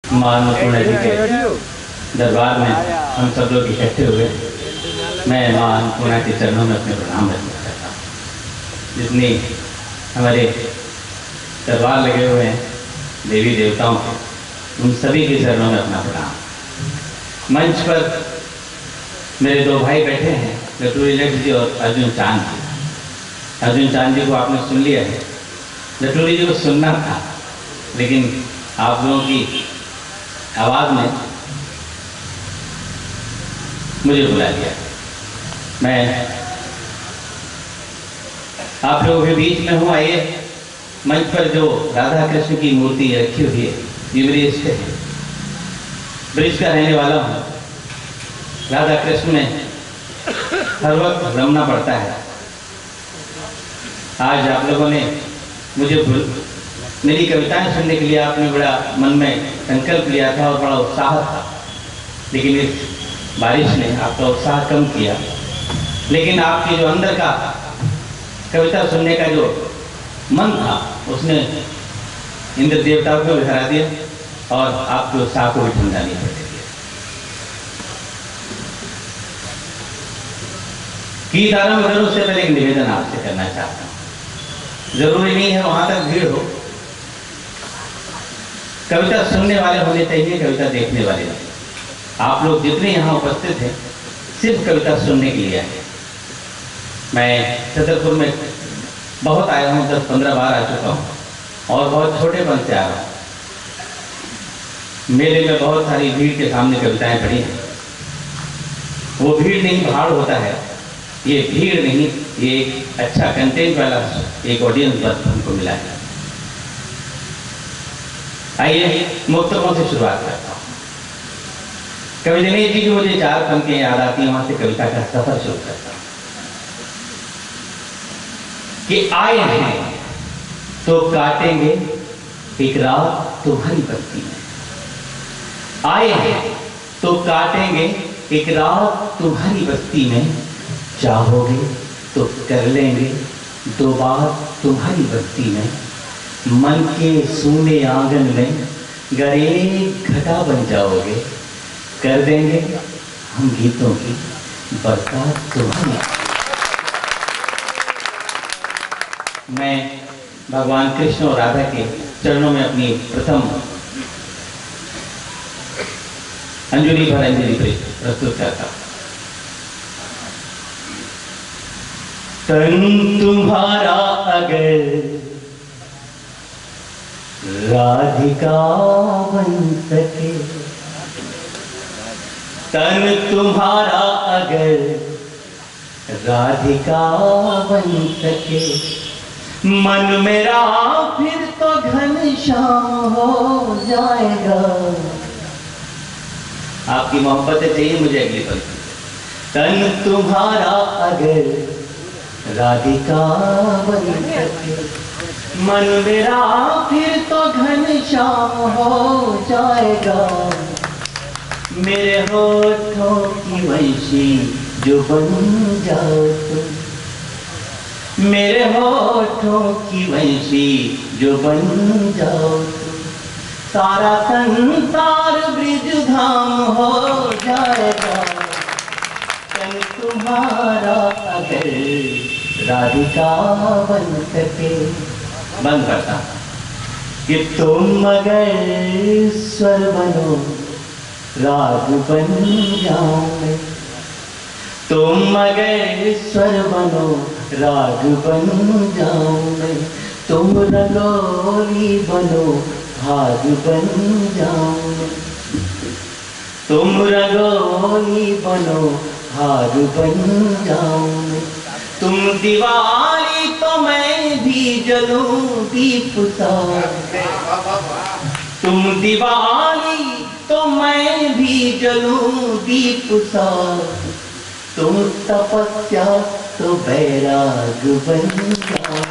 मां अन्नपूर्णा जी के दरबार में हम सब लोग इकट्ठे हुए। मैं मां अन्नपूर्णा के चरणों में अपने प्रणाम रखना चाहता हूँ। जितनी हमारे दरबार लगे हुए हैं देवी देवताओं के, उन सभी के चरणों में अपना प्रणाम। मंच पर मेरे दो भाई बैठे हैं, लटूरी लट जी और अर्जुन चांद जी। अर्जुन चांद जी को आपने सुन लिया है, लटूरी जी को सुनना था, लेकिन आप लोगों की आवाज़ में मुझे बुला लिया। मैं आप लोगों के बीच में हूँ। आइए, मंच पर जो राधा कृष्ण की मूर्ति रखी हुई है, ये ब्रिज पे है, ब्रिज का रहने वाला हूँ। राधा कृष्ण में हर वक्त रमना पड़ता है। आज आप लोगों ने मुझे मेरी कविताएं सुनने के लिए आपने बड़ा मन में संकल्प लिया था और बड़ा उत्साह था, लेकिन इस बारिश ने आपका उत्साह कम किया। लेकिन आपके जो अंदर का कविता सुनने का जो मन था, उसने इंद्र देवताओं को बिखरा दिया और आपके उत्साह को भी ठंडा नहीं कर दिया। गीत आरंभ करूं उससे पहले एक निवेदन आपसे करना चाहता हूं। जरूरी नहीं है वहां तक भीड़ हो, कविता सुनने वाले होने चाहिए, कविता देखने वाले नहीं। आप लोग जितने यहाँ उपस्थित हैं सिर्फ कविता सुनने के लिए आए। मैं छतरपुर में बहुत आया हूँ, 10-15 बार आ चुका हूँ और बहुत छोटेपन से आ रहा हूँ। मेले में बहुत सारी भीड़ के सामने कविताएं पढ़ी हैं। वो भीड़ नहीं, भाड़ होता है। ये भीड़ नहीं, ये एक अच्छा कंटेंट वाला एक ऑडियंस बस हमको मिला है। आइए मुक्तकों से शुरुआत करता हूँ। कवि दिनेश जी की मुझे 4 पंक्तियां याद आती हैं, वहां से कविता का सफर शुरू करता हूँ। कि आए हैं तो काटेंगे एक रात तुम्हारी बस्ती में, आए हैं तो काटेंगे एक रात तुम्हारी बस्ती में, चाहोगे तो कर लेंगे 2 बार तुम्हारी बस्ती में, मन के सूने आंगन में गर एक घटा बन जाओगे, कर देंगे हम गीतों की बरसात तुम्हारी। मैं भगवान कृष्ण और राधा के चरणों में अपनी प्रथम अंजलि भर अंजलि प्रस्तुत करता हूं। तन तुम्हारा अगर राधिका बन सके, तन तुम्हारा अगर राधिका बन सके, मन मेरा फिर तो घनश्याम हो जाएगा। आपकी मोहब्बतें चाहिए मुझे अगली पंक्ति। तन तुम्हारा अगर राधिका बन सके, मन मेरा फिर तो घनश्याम हो जाएगा। मेरे होठों की वंशी जो बन जाओ तुम, मेरे होठों की वंशी जो बन जाओ तुम, सारा संसार ब्रिज धाम हो जाएगा। तन तुम्हारा अगर राधिका बन सके। बंद करता कि तुम अगर स्वर बनो राग बन जाऊं, तुम अगर स्वर बनो राग बन जाऊं, तुम रंगोली बनो भाग बन जाऊं, तुम रंगोली बनो भाग बन जाऊं, तुम दिवाली तो मैं भी जलूं दीप सा, तुम दिवाली तो मैं भी जलूं दीप सा, तुम तपस्या तो बैराग बन जाओ।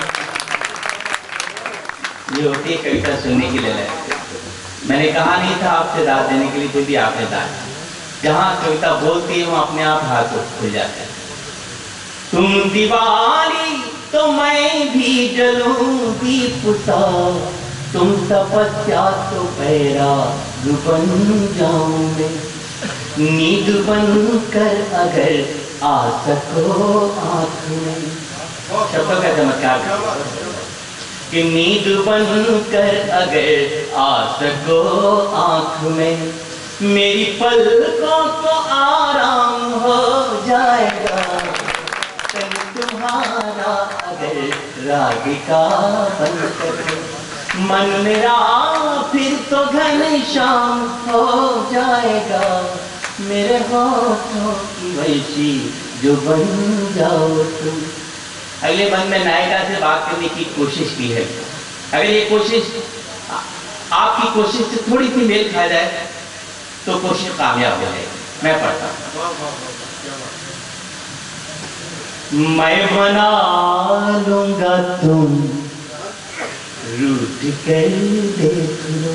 ये होती है कविता सुनने के लिए। मैंने कहा नहीं था आपसे दाद देने के लिए, फिर भी आपने दाद। जहां कविता बोलती है वहां अपने आप हाथ खुल जाते हैं। तुम दिवाली तो मैं भी जलूं दीप सा, तुम तपस्या तो पैरा बन जाऊं मैं, नींद बन कर अगर आ सको आँख में। शब्दों का चमत्कार कि नींद बन कर अगर आ सको आँख में, मेरी पलकों को आराम हो जाएगा। तन तुम्हारा अगर राधिका बन सके, मन मेरा फिर तो घनश्याम हो जाएगा। मेरे होठों की वैसी जो बन जाओ तुम। अगले बंद में नायिका से बात करने की कोशिश की है। अगर ये कोशिश आपकी कोशिश से थोड़ी सी मेल खा जाए तो कोशिश कामयाब हो जाएगी। मैं पढ़ता हूं। मैं बना लूंगा तुम रूठ कर देख लो।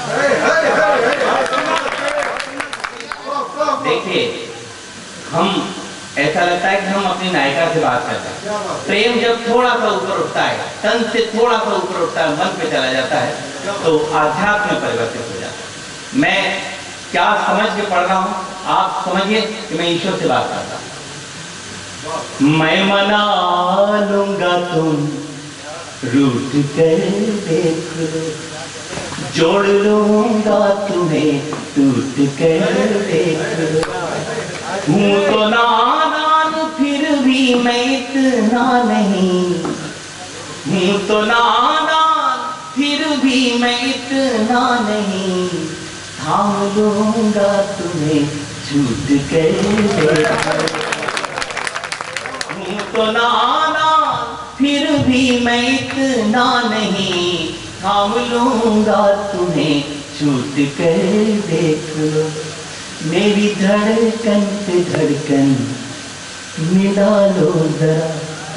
देखिए, हम ऐसा लगता है कि हम अपनी नायिका से बात करते हैं। प्रेम जब थोड़ा सा ऊपर उठता है, तन से थोड़ा सा ऊपर उठता है, मन पे चला जाता है, तो आध्यात्म में परिवर्तित हो जाता है। मैं क्या समझ के पढ़ रहा हूं, आप समझिए कि मैं ईश्वर से बात करता हूं। मैं मना लूंगा तुम रूठ कर देख लो, जोड़ लूंगा तुम्हें टूट कर देख लो। हूँ तो नादान फिर भी मैं इतना नहीं, हूँ तो नादान फिर भी मैं इतना नहीं, थाम लूंगा तुम्हें छूट कर देख लो। हूँ तो नादान फिर भी मैं इतना नहीं, थाम लूंगा तुम्हें छूट कर देख लो। मेरी धड़कन पे धड़कन मिला लो जरा,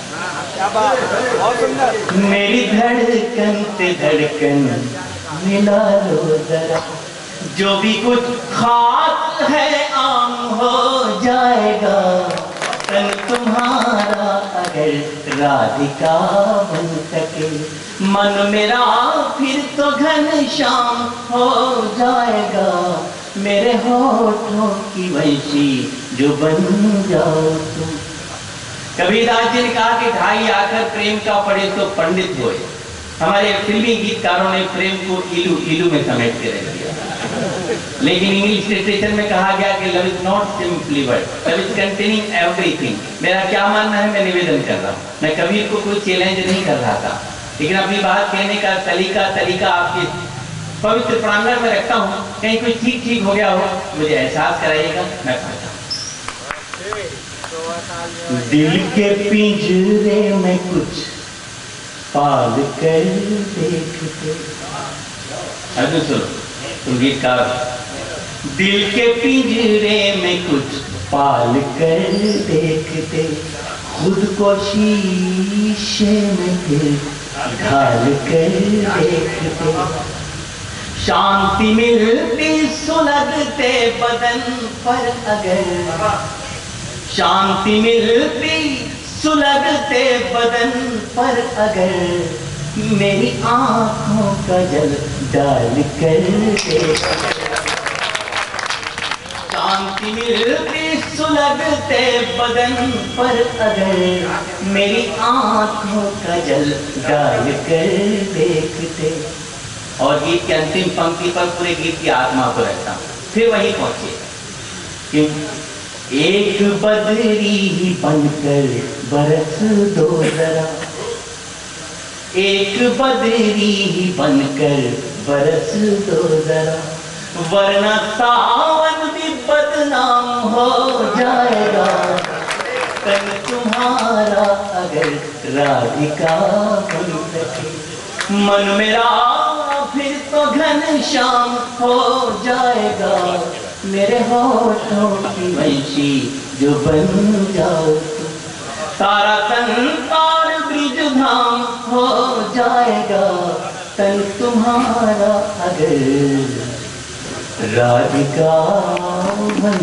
मेरी धड़कन पे धड़कन मिला लो जरा। जो भी कुछ खास है आम हो जाएगा। तन तुम्हारा अगर राधिका बन सके, मन मेरा फिर तो घनश्याम हो जाएगा। मेरे होठों की वैसी जो बन जाओ तुम। कबीरदास जी ने कहा कि ढाई आकर प्रेम का पढ़े तो पंडित होए। हमारे फिल्मी गीतकारों ने प्रेम को इलू इलू में समेट के रख दिया, लेकिन इंग्लिश लिटरेचर में कहा गया कि love is not simply word, love is containing everything. मेरा क्या मानना है, मैं निवेदन कर रहा हूँ। मैं कबीर को कोई चैलेंज नहीं कर रहा था, लेकिन अपनी बात कहने का तरीका आपके पवित्र प्रांगण में रखता हूँ। कहीं कोई ठीक हो गया हो मुझे एहसास कराइएगा, मैं पढ़ता हूँ। दिल के पिंजरे में कुछ पाल कर देखते। अर्जुन सुनो, तुम गीतकार। दिल के पिंजरे में कुछ पाल कर देखते, खुद को शीशे में फिर ढाल कर देखते। शांति मिलती सुलगते बदन पर अगर, शांति मिलती सुलगते बदन पर अगर, मेरी आंखों का जल डाल कर देख। शांति मिलती सुलगते बदन पर अगर, मेरी आंखों का जल डाल कर देखते। और गीत के अंतिम पंक्ति पर पूरे गीत की आत्मा को रहता हूं, फिर वहीं पहुंचे कि एक बदरी ही बनकर बरस दो जरा, एक बदरी ही बनकर बरस दो जरा, वरना सावन भी बदनाम हो जाएगा। तन तुम्हारा अगर राधिका बन सके, मन मेरा फिर तो घनश्याम हो जाएगा। मेरे होठों की वैसी जो बन जाओ तुम, सारा संसार ब्रिज धाम हो जाएगा। तन तुम्हारा अगर राधिका बन।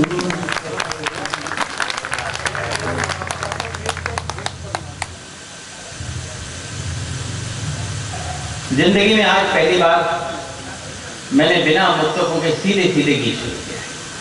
जिंदगी में आज पहली बार मैंने बिना मुक्तकों के सीधे सीधे गीत शुरू किया।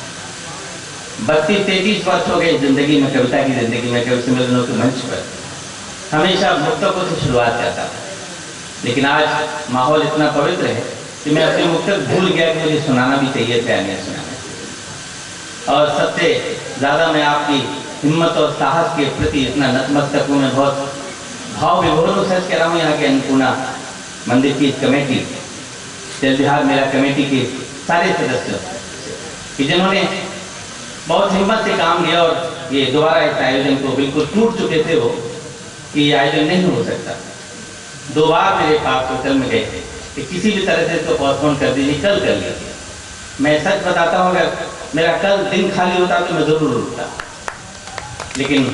32-33 वर्ष हो गए जिंदगी में, कविता की जिंदगी में, कवि सम्मेलनों के मंच पर हमेशा मुक्तकों से शुरुआत करता था। लेकिन आज माहौल इतना पवित्र है कि मैं अपने मुक्तक भूल गया कि मुझे सुनाना भी चाहिए था या नहीं सुनाना। और सबसे ज़्यादा मैं आपकी हिम्मत और साहस के प्रति इतना नतमस्तक हूँ। मैं बहुत भाव विभोर हूँ। सच कह रहा हूँ, यहाँ के अन्नपूर्णा मंदिर की कमेटी, जल विहार मेला कमेटी के सारे सदस्यों कि जिन्होंने बहुत हिम्मत से काम लिया और ये दोबारा इस आयोजन को, बिल्कुल टूट चुके थे वो कि ये आयोजन नहीं हो सकता। 2 बार मेरे पास होटल में गए थे कि किसी भी तरह से इसको पोस्टपोन कर दीजिए, कल कर लीजिए। मैं सच बताता हूँ, अगर मेरा कल दिन खाली होता तो मैं जरूर उठता। लेकिन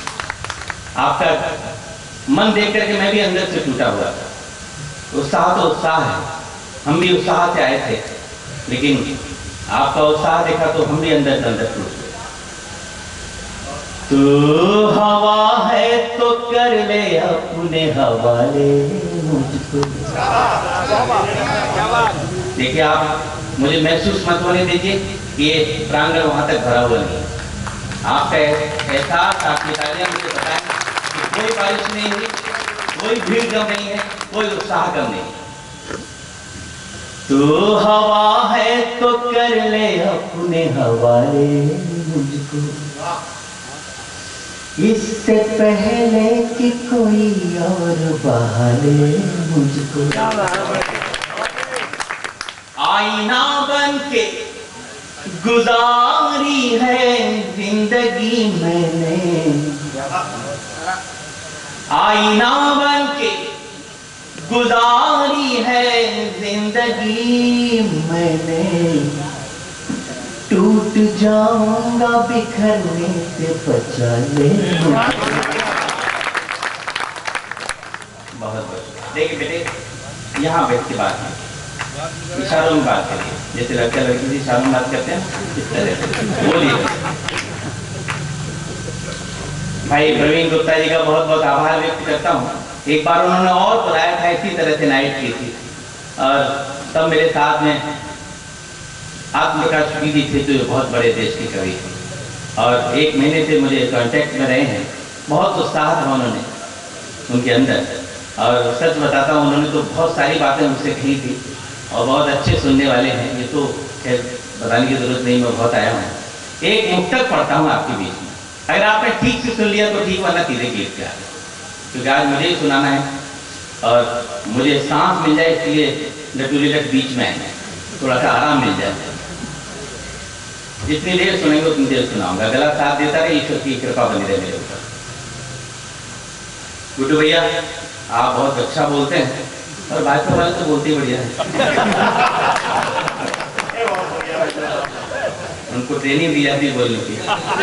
आपका मन देख करके मैं भी अंदर से टूटा हुआ था। उत्साह तो उत्साह है, हम भी उत्साह से आए थे, लेकिन आपका उत्साह देखा तो हम भी अंदर से अंदर टूट गए। तू हवा है तो कर ले अपने हवाले मुझको। देखिए, आप मुझे महसूस मत होने दीजिए कि ये प्रांगण वहां तक भरा हुआ नहीं। आपका एहसास, आपकी तालियां मुझे बताएं कि कोई बारिश नहीं हुई, कोई भीड़ कम नहीं है, कोई उत्साह कम नहीं। तू हवा है तो कर ले अपने हवाले मुझको, इससे पहले कि कोई और बहाले मुझको। आईना बन के गुजारी है जिंदगी मैंने, आईना बन के गुजारी है जिंदगी मैंने, टूट जाऊंगा बिखरने से बचा ले। बहुत बहुत देखिए बेटे, यहाँ बैठ के बात है, इशारों में बात करिए, जैसे लड़का लड़की से इशारों में बात करते हैं इस तरह से बोलिए। भाई प्रवीण गुप्ता जी का बहुत बहुत आभार व्यक्त करता हूँ। एक बार उन्होंने और बुलाया था, इसी तरह से नाइट की थी, और तब मेरे साथ में आत्मप्रकाश जी थे जो बहुत बड़े देश के कवि थे, और 1 महीने से मुझे कांटेक्ट में रहे हैं। बहुत उत्साह था उन्होंने उनके अंदर, और सच बताता हूँ, उन्होंने तो बहुत सारी बातें मुझसे कही थी और बहुत अच्छे सुनने वाले हैं। ये तो खैर बताने की जरूरत नहीं, मैं बहुत आया हूँ। एक मुक्तक पढ़ता हूँ आपके बीच में, अगर आपने ठीक से सुन लिया तो ठीक, वरना सीधे गीत के आगे, क्योंकि आज मुझे ही सुनाना है और मुझे सांस मिल जाए, इसलिए लटूलीलट बीच में है, थोड़ा सा आराम मिल जाए। जितनी देर सुनेंगे उतनी देर सुनाऊंगा, गला साथ देता रहे, ईश्वर की कृपा बनी रहे मेरे ऊपर। गुड्डू भैया, आप बहुत अच्छा बोलते हैं और भाजपा वाले तो बोलते ही बढ़िया है। उनको ट्रेनिंग दी जाती है बोलने की।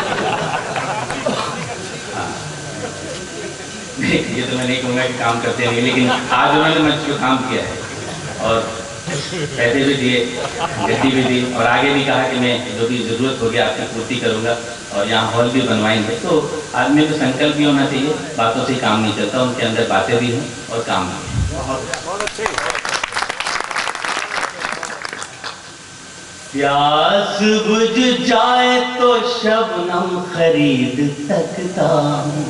ये तो मैं नहीं कहूँगा कि काम करते नहीं, लेकिन आज उन्होंने मंच पे काम किया है और पैसे भी दिए, गद्दी भी दी, और आगे भी कहा कि मैं जो भी जरूरत होगी आपकी पूर्ति करूँगा, और यहाँ हॉल भी बनवाएंगे। तो आदमी को संकल्प भी होना चाहिए, बातों से काम नहीं चलता, उनके अंदर बातें भी हैं और काम भी है। प्यास बुझ जाए तो शबनम खरीद सकता हूँ।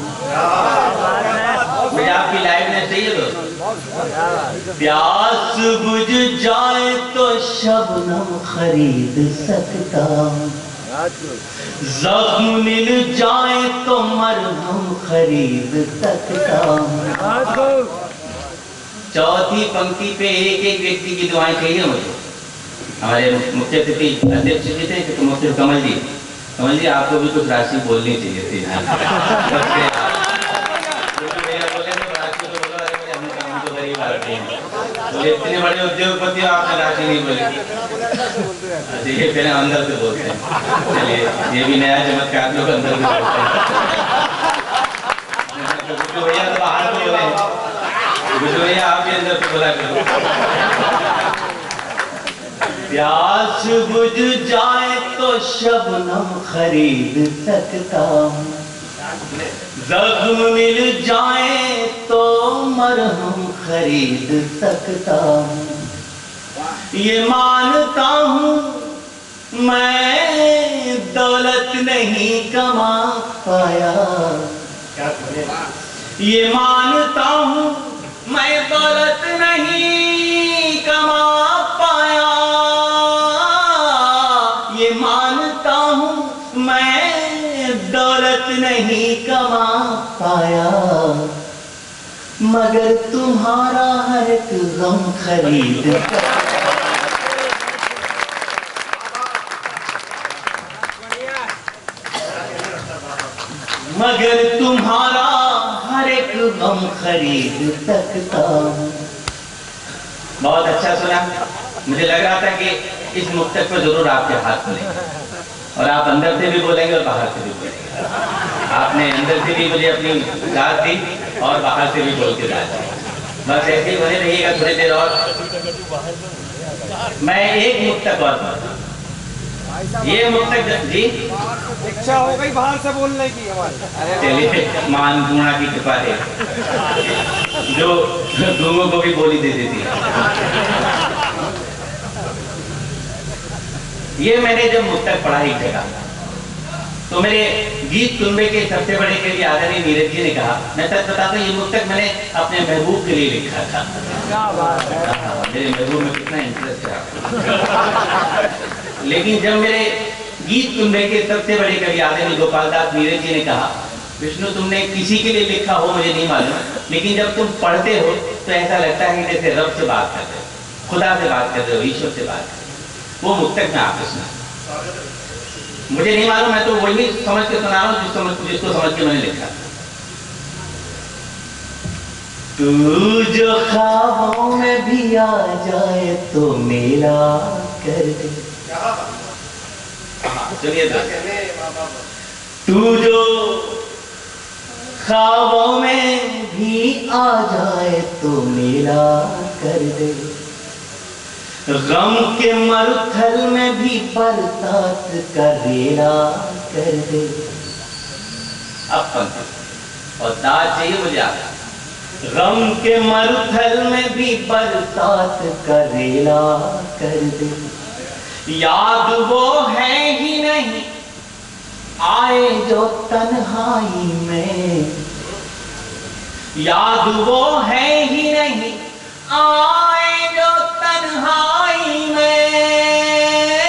मुझे आपकी लाइवनेस चाहिए दोस्तों। प्यास बुझ जाए तो शबनम खरीद सकता हूँ, जख्म मिल जाए तो मरहम खरीद सकता हूँ। चौथी पंक्ति पे एक व्यक्ति की दुआएं चाहिए मुझे। हमारे मुख्य अतिथि अध्यक्ष जी थे कि मुख्य कमल जी आपको भी कुछ राशि बोलनी चाहिए थी। इतने बड़े उद्योगपति आपने राशि नहीं बोली। अच्छा, ये पहले अंदर से बोलते हैं। चलिए, ये भी नया चमत्कार लोग अंदर से बोलते हैं। गुड्डू भैया तो बाहर से बोले, गुड्डू भैया आप भी अंदर से बोला करो। प्यास बुझ जाए तो शबनम खरीद सकता हूँ, जख्म मिल जाए तो मरहम खरीद सकता हूँ, ये मानता हूँ मैं दौलत नहीं कमा पाया, ये मानता हूँ मैं दौलत नहीं कमा पाया, ये मानता हूँ मैं दौलत नहीं कमा पाया, मगर तुम्हारा हर एक गम खरीद मगर तुम्हारा हर एक गम खरीद सकता हूँ। बहुत अच्छा सुना। मुझे लग रहा था कि इस मुक्तक पर जरूर आपके हाथ मिलेंगे और आप अंदर से भी बोलेंगे और बाहर से भी बोलेंगे। आपने अंदर से भी मुझे अपनी दाद दी और बाहर से भी बोल के दाद दी। बस ऐसे ही बने रहिएगा थोड़ी देर और। मैं एक मुक्तक और ये मुक्तक जी इच्छा हो गई बाहर से बोलने की हमारी। चलिए मान पूर्णा की कृपा है जो दूंगों को भी बोली दे देती है। ये मैंने जब मुक्तक पढ़ा एक जगह तो मेरे गीत सुनने के सबसे बड़े कवि आदरणीय नीरज जी ने कहा, मैं सच बताता हूँ ये मुक्तक मैंने अपने महबूब के लिए लिखा था। मेरे महबूब में कितना इंटरेस्ट है। लेकिन जब मेरे गीत सुनने के सबसे बड़े कवि आदरणीय गोपाल दास नीरज जी ने कहा, विष्णु तुमने किसी के लिए लिखा हो मुझे नहीं मालूम, लेकिन जब तुम पढ़ते हो तो ऐसा लगता है कि जैसे रब से बात करते हो, खुदा से बात करते हो, ईश्वर से बात करते हो। वो मुक्तक मैं आपको सुना, मुझे नहीं मालूम, मैं तो वही समझ के सुना रहा हूँ जिसको समझ के मैंने लिखा। तू जो ख्वाबों में भी आ जाए तो मेरा कर दे, सुनिए तू जो ख्वाबों में भी आ जाए तो मेरा कर दे, गम के मरुथल में भी बरसात का रेला कर दे। अब पंक्ति और दाद चाहिए मुझे आगे। गम के मरुथल में भी बरसात का रेला कर दे, याद वो है ही नहीं आए जो तन्हाई में, याद वो है ही नहीं आए जो तन्हाई में,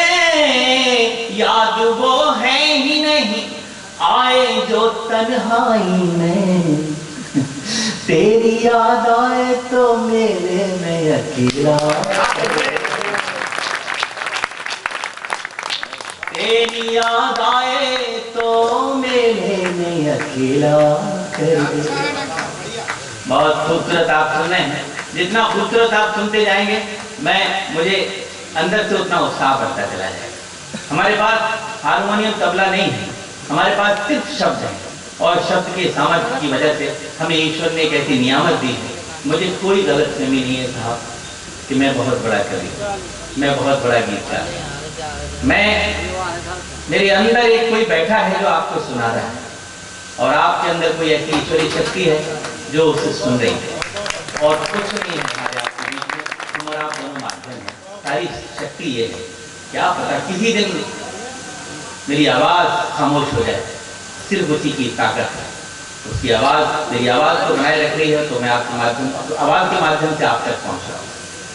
याद वो है ही नहीं आए जो तन्हाई में, तेरी याद आए तो मेरे में अकेला, तेरी याद आए तो मेरे में अकेला कर दे। बहुत खूबसूरत आप सुन रहे हैं, जितना खूबसूरत आप सुनते जाएंगे मुझे अंदर से उतना उत्साह बढ़ता चला जाएगा। हमारे पास हारमोनियम तबला नहीं है, हमारे पास सिर्फ शब्द हैं और शब्द के सामर्थ्य की वजह से हमें ईश्वर ने एक ऐसी नियामत दी है। मुझे कोई गलतफहमी नहीं है साहब कि मैं बहुत बड़ा कवि, मैं बहुत बड़ा गीतकार, मेरे अंदर एक कोई बैठा है जो आपको सुना रहा है और आपके अंदर कोई ऐसी ईश्वरीय शक्ति है जो उसे सुन रही है और कुछ नहीं है हमारे आपके बीच में, तुम और आप दोनों माध्यम हैं। सारी शक्ति ये है, क्या पता किसी दिन मेरी आवाज खामोश हो जाए, सिर्फ उसी की ताकत है, उसकी आवाज मेरी आवाज को बनाए रख रही है, तो मैं आपके माध्यम आवाज के माध्यम से आप तक पहुंच रहा हूं।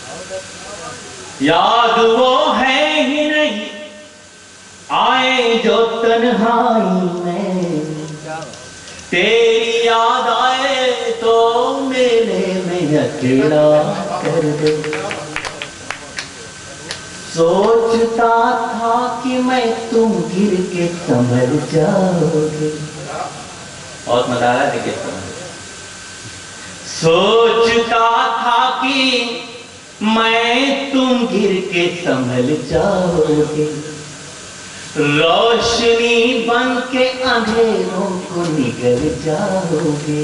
याद वो है ही नहीं आए जो तन्हाई में, तेरी याद आए तो मेरे में अकेला कर दे, सोचता था कि मैं तुम गिर के संभल जाओगे, बहुत मजा आ रहा है देखिए, सोचता था कि मैं तुम गिर के संभल जाओगे, रोशनी बन के अंधेरों को निगल जाओगे,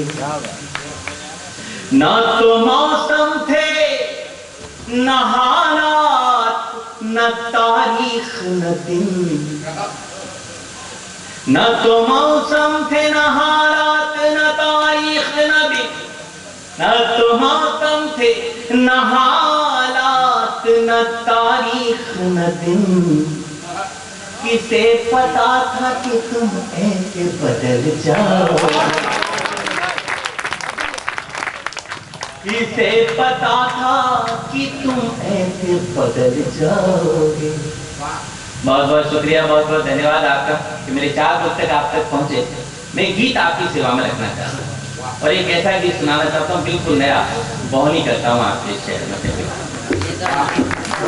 ना तो मौसम थे न हालात न तारीख न दिन, न तो मौसम थे न हालात न तारीख नबी, न तो मातम थे न हालात न तारीख न दिन। किसे पता था कि तुम ऐसे बदल जाओ, किसे पता था कि तुम ऐसे बदल जाओगे। बहुत बहुत शुक्रिया, बहुत बहुत धन्यवाद आपका कि मेरे 4 पुस्तक आप तक पहुंचे। मैं गीत आपकी सेवा में रखना चाहता हूँ और एक ऐसा गीत सुनाना चाहता हूँ, बिल्कुल नया, बोहनी करता हूँ आपके शहर में।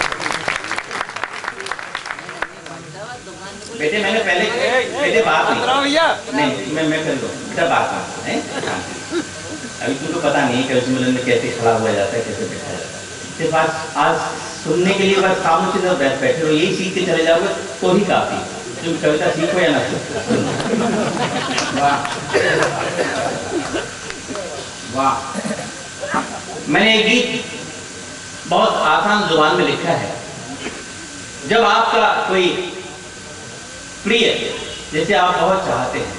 बेटे मैंने पहले बात नहीं, मैं कर दो बेटा, बात है। अभी तुमको पता नहीं कि उस मिलन में कैसे खड़ा हुआ जाता है, कैसे बैठा जाता है। सिर्फ आज सुनने के लिए बस खामोशी से बैठे हो, यही सीख के चले जाओगे तो ही काफी। तुम कविता सीखो या ना सीखो। वाह। मैंने एक गीत बहुत आसान जुबान में लिखा है। जब आपका कोई प्रिय, जैसे आप बहुत चाहते हैं,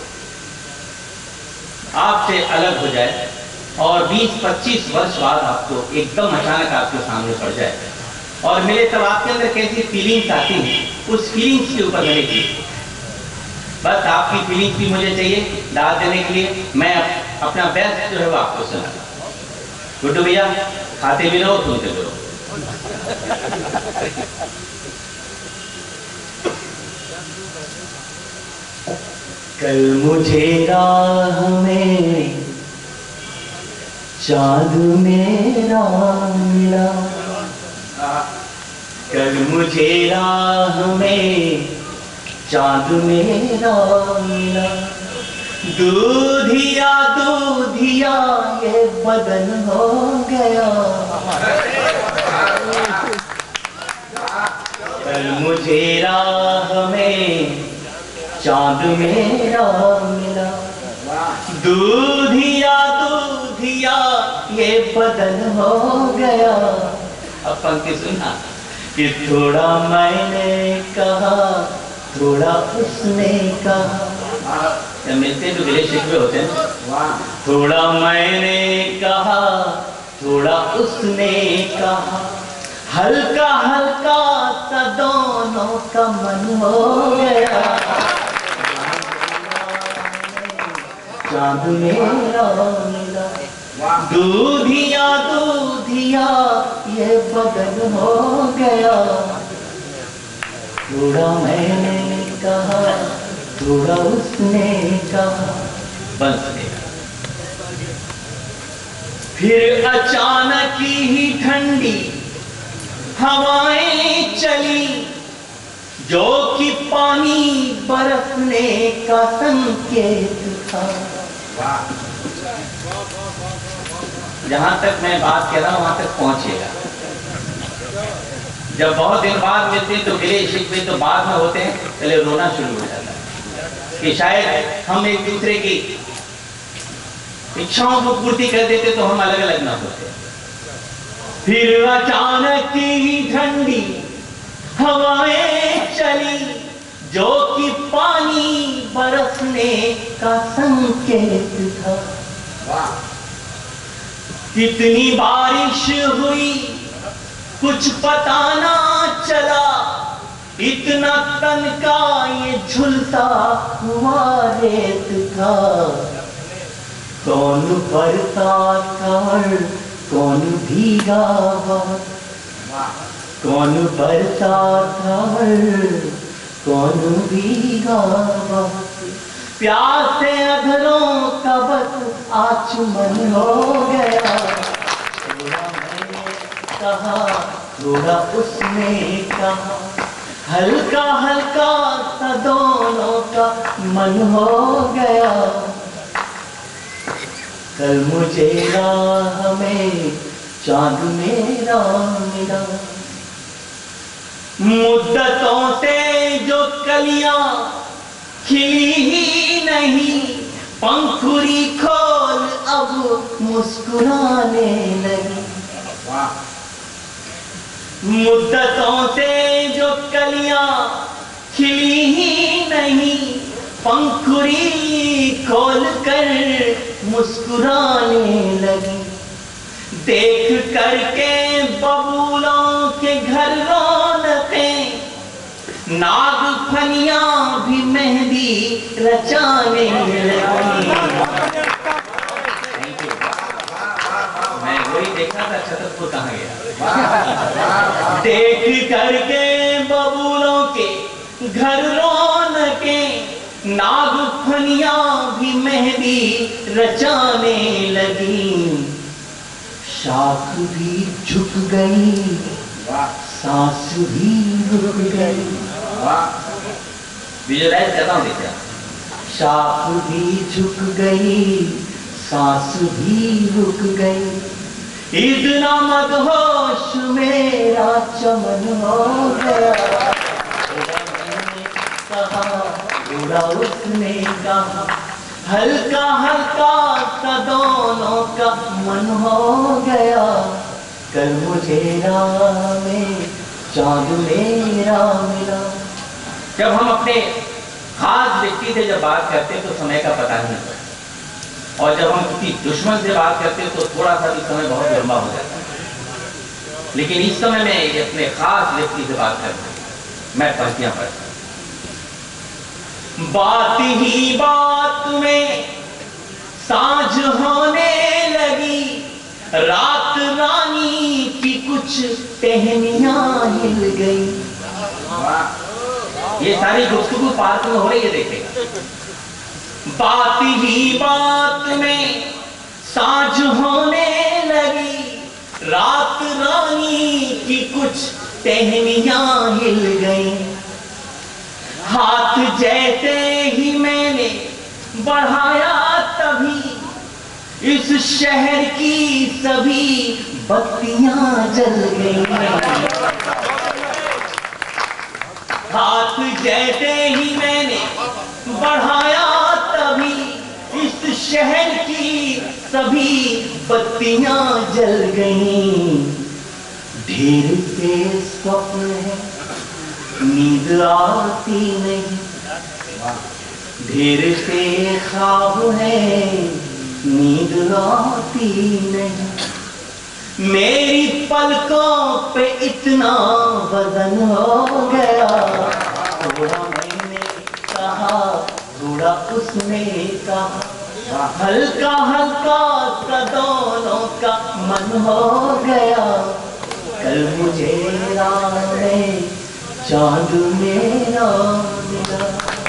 आपसे अलग हो जाए और 20-25 वर्ष बाद आपको एकदम अचानक आपके सामने पड़ जाए और मिले, तब आपके अंदर कैसी फीलिंग्स आती हैं, उस फीलिंग्स के ऊपर मैंने की। बस आपकी फीलिंग्स भी मुझे चाहिए दाद देने के लिए। मैं अपना बेस्ट जो है वो आपको सुना। गुड्डू भैया खाते भी रहो, सुनते भी रहो। कल मुझे राह में चाँद मेरा मिला, कल मुझे राह में चाँद मेरा मिला। दूधिया दूधिया ये बदन हो गया, कल मुझे राह में चाँद मेरा मिला। दूधिया दूधिया ये बदन हो गया। अब पंक्ति सुनना कि थोड़ा मैंने कहा थोड़ा उसने कहा। मिलते तो गिले शिकवे होते हैं। थोड़ा मैंने कहा थोड़ा उसने कहा, हल्का हल्का सा दोनों का मन हो गया। चाँद मेरा मिला, दूधिया दूधिया ये बदन हो गया। थोड़ा मैंने कहा थोड़ा उसने कहा, बस फिर अचानक ही ठंडी हवाएं चली, जो कि पानी बरसने का संकेत था। जहां तक मैं बात कह रहा हूं वहां तक पहुंचेगा। जब बहुत दिन बाद मिलते हैं तो गिले शिकवे तो बाद में होते हैं, पहले रोना शुरू हो जाता है कि शायद हम एक दूसरे की इच्छाओं को पूर्ति कर देते तो हम अलग अलग ना होते। फिर अचानक ही ठंडी हवाएं चली, जो कि पानी बरसने का संकेत था। कितनी बारिश हुई कुछ पता ना चला, इतना तन का ये झुलसा हुआ रेत था। कौन बरसात था कौन भीगा हुआ, कौन बरसात था कौन भीगा हुआ। प्यास से अधरों का बस आचमन हो गया। थोड़ा मैंने कहा थोड़ा उसने कहा, हल्का हल्का सा दोनों का मन हो गया। कल मुझे राह में चाँद मेरा मिला, मुद्दतों से जो कलियां खिली ही नहीं, पंखुड़ी खोल अब मुस्कुराने लगी। मुद्दतों से जो कलियां खिली ही नहीं, पंखुड़ी खोल कर मुस्कुराने लगी। देख करके बबूलों के घर रौनकें, नाग फनियां भी मेहंदी रचाने लगी। मैं वही देखा था छतरपुर कहाँ गया। देख करके बबूलों के घर रौनकें, नाग फनियां भी मेहंदी रचाने लगी। शाख भी झुक गई, सांस भी रुक गई। विजुअलाइज करता हूँ देखिए। शाख भी झुक गई, सांस भी रुक गई। इतना मदहोश मेरा चमन हो गया। कहा बुरा उसने कहा, हल्का हल्का सा दोनों का मन हो गया। कल मुझे राह में चांद मेरा मिला। जब हम अपने खास व्यक्ति से जब बात करते हैं तो समय का पता नहीं पड़ता, और जब हम किसी दुश्मन से बात करते हैं तो थोड़ा सा भी समय बहुत लंबा हो जाता है। लेकिन इस समय में अपने खास व्यक्ति से बात करते हैं, मैं पंक्तियां पढ़ता हूं। बात ही बात में सांझ होने लगी, रात रानी की कुछ टहनियां हिल गई। ये सारी गुफ्तगू पार्क में हो रही है, देखेगा। बात ही बात में सांझ होने लगी, रात रानी की कुछ टहनियां हिल गई। हाथ जैसे ही मैंने बढ़ाया तभी इस शहर की सभी बत्तियां जल गई। हाथ जैसे ही मैंने बढ़ाया तभी इस शहर की सभी बत्तियां जल गईं। ढेर से स्वप्न है, नींद आती नहीं। ढेर से ख्वाब है, नींद आती नहीं। मेरी पलकों पे इतना वजन हो गया। थोड़ा मैंने कहा, थोड़ा उसने कहा, हल्का हल्का सा दोनों का मन हो गया। कल मुझे राह में चांद मेरा मिला।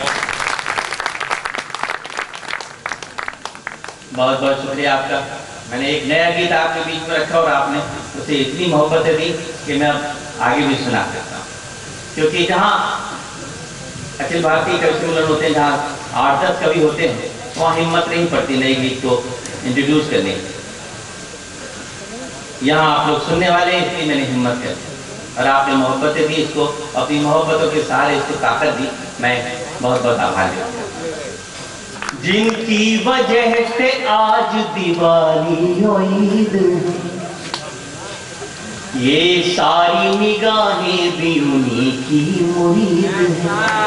बहुत बहुत शुक्रिया आपका। मैंने एक नया गीत आपके बीच में रखा और आपने उसे इतनी मोहब्बतें दी कि मैं अब आगे भी सुना सकता हूँ। क्योंकि जहाँ अखिल भारतीय कवि सम्मेलन होते हैं, जहाँ 8-10 कवि होते हैं, वहाँ हिम्मत नहीं पड़ती नए गीत को इंट्रोड्यूस करने की। यहाँ आप लोग सुनने वाले हैं, इसलिए मैंने हिम्मत कर दी और आपने मोहब्बतें दी, इसको अपनी मोहब्बतों के सहारे इसको ताकत दी। मैं बहुत बहुत आभार व्यक्त करता हूँ। जिनकी वजह से आज दिवाली और ईद है, ये सारी निगाहें भी उन्हीं की मुरीद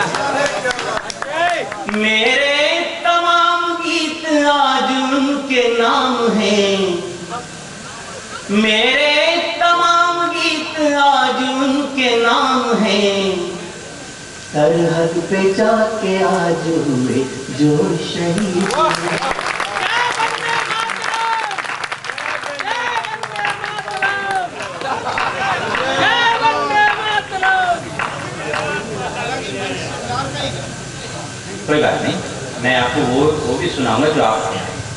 है। मेरे तमाम गीत आज उनके नाम हैं। मेरे तमाम गीत आज उनके नाम हैं। सरहद पे जाके आज हुए जो शहीद। कोई बात नहीं, मैं आपको वो भी सुनाऊंगा जो आप,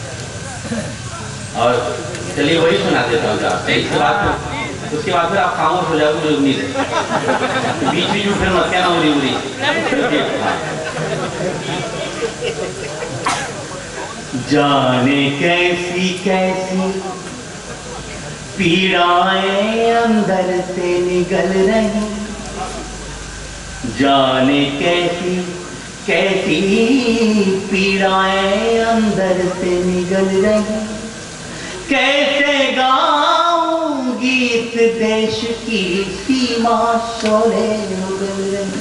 और चलिए वही सुना देता हूँ जो आप। इसके बाद उसके बाद फिर आप खामोश हो जाओगे, मुझे उम्मीद है। बीच बीच में फिर मत कहना उरी उरी। जाने कैसी कैसी पीड़ाएं अंदर से निगल रही। जाने कैसी कैसी पीड़ाएं अंदर से निगल रही। कैसे गाऊं गीत देश की सीमा शोले उगल रही।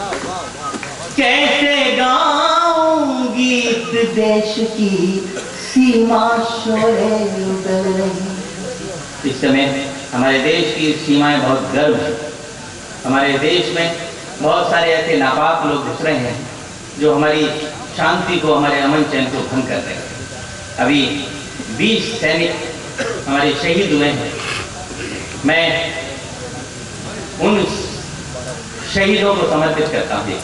कैसे गाऊं गीत देश की सीमा शोले उगल रही। इस समय हमारे देश की सीमाएं बहुत गर्म है। हमारे देश में बहुत सारे ऐसे नापाक लोग घुस रहे हैं जो हमारी शांति को, हमारे अमन चैन को भंग कर रहे हैं। अभी 20 सैनिक हमारे शहीद हुए हैं। मैं उन शहीदों को समर्पित करता हूँ।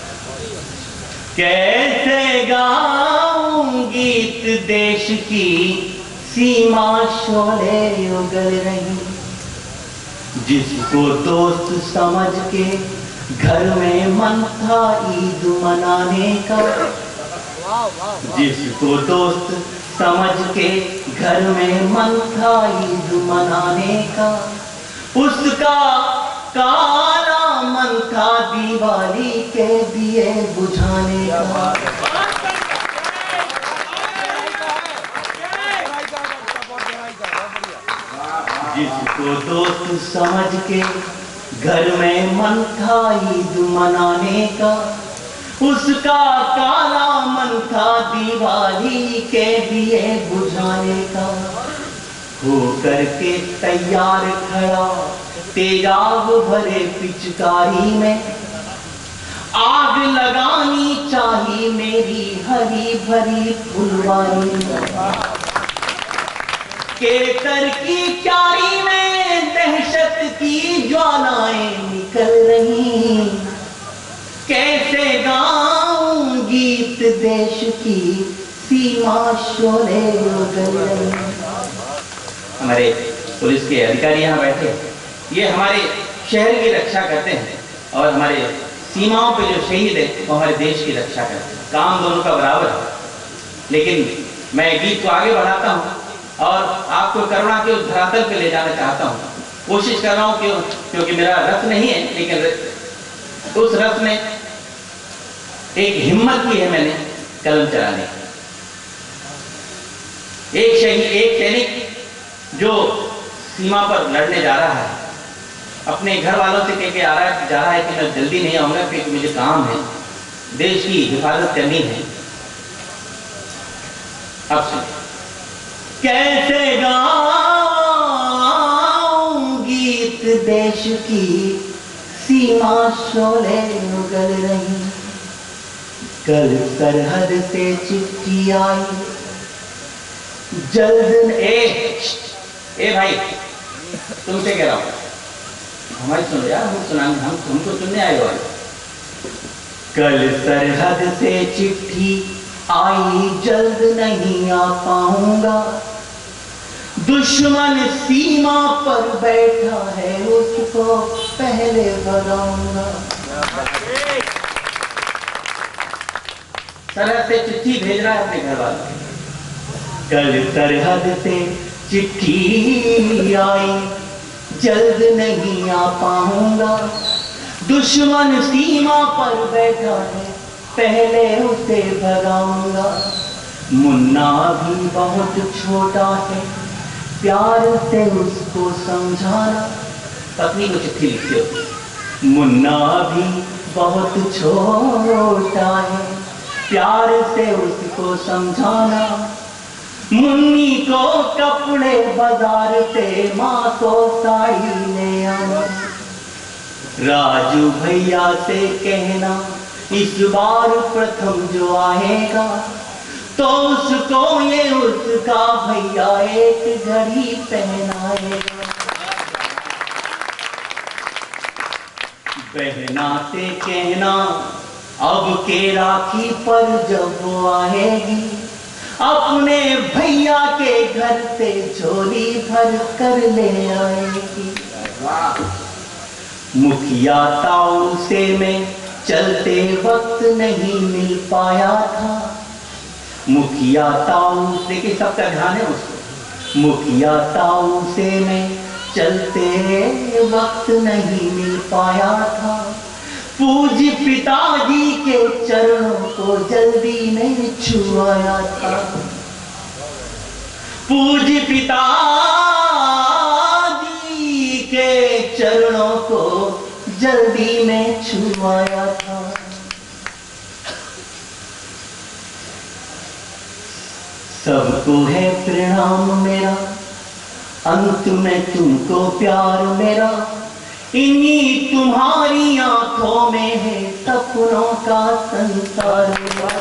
कैसे गाऊं गीत देश की सीमा शोले उगल रही। जिसको दोस्त समझ के घर में मन था ईद मनाने का, जिसको दोस्त समझ के घर में मन था ईद मनाने का, उसका काला मन था दिवाली के दिए बुझाने का। जिसको दोस्त समझ के घर में मन था ईद मनाने का, उसका काला मन था दिवाली के दिए बुझाने का। हो करके तैयार खड़ा तेजाब भरे पिचकारी में, आग लगानी चाहिए मेरी हरी भरी फुलवारी में। केकर की क्यारी में दहशत की ज्वालाएं निकल रही। कैसे गाऊं गीत देश की सीमा शोले उगल रही। हमारे पुलिस के अधिकारी यहाँ बैठे हैं, ये हमारे शहर की रक्षा करते हैं और हमारे सीमाओं पे जो शहीद है वो हमारे देश की रक्षा करते हैं। काम दोनों का बराबर है। लेकिन मैं गीत को आगे बढ़ाता हूँ और आपको करुणा के उस धरातल पे ले जाना चाहता हूँ। कोशिश कर रहा हूँ क्योंकि मेरा रथ नहीं है, लेकिन उस रथ में एक हिम्मत की है मैंने कलम चलाने की। एक सैनिक जो सीमा पर लड़ने जा रहा है, अपने घर वालों से कह के जा रहा है कि मैं जल्दी नहीं आऊंगा क्योंकि मुझे काम है, देश की हिफाजत करनी है। अब सुनिए। कैसे गाऊं गीत देश की सीमा शोले उगल रही। कल सरहद से चिट्ठी आई जल्द। ए भाई, तुमसे कह रहा हूं, हमारी सुनो यार, हम तुमको सुनने आए हो। कल सरहद से चिट्ठी आई जल्द नहीं आ पाऊंगा। दुश्मन सीमा पर बैठा है उसको पहले भगाऊंगा। सरहद से चिट्ठी भेज रहा है अपने घर वालों। कल सरहद से चिट्ठी आई जल्द नहीं आ पाऊंगा। दुश्मन सीमा पर बैठा है पहले उसे भगाऊंगा। मुन्ना भी बहुत छोटा है प्यार से उसको समझाना। पत्नी को चिट्ठी लिखते हो। मुन्ना भी बहुत छोटा है प्यार से उसको समझाना। मुन्नी को कपड़े बाजार से माँ को साड़ी ले आना। राजू भैया से कहना इस बार प्रथम जो आएगा तो उसको ये उसका भैया एक घड़ी पहनाएगा। बहना से कहना अब के राखी पर जब वो आएगी अपने भैया के घर से झोली भर कर ले आएगी। मुखिया ताऊ से मैं चलते वक्त नहीं मिल पाया था। मुखिया ताऊ, देखिए सबका ध्यान है उसको। मुखिया ताऊ से मैं चलते वक्त नहीं मिल पाया था। पूज्य पिताजी के चरणों को जल्दी नहीं छुआया था। पूज्य पिताजी के चरणों को जल्दी में छुआया था। सबको है प्रणाम मेरा, अंत में तुमको प्यार मेरा, इन्हीं तुम्हारी आंखों में है सपनों का संसार मेरा,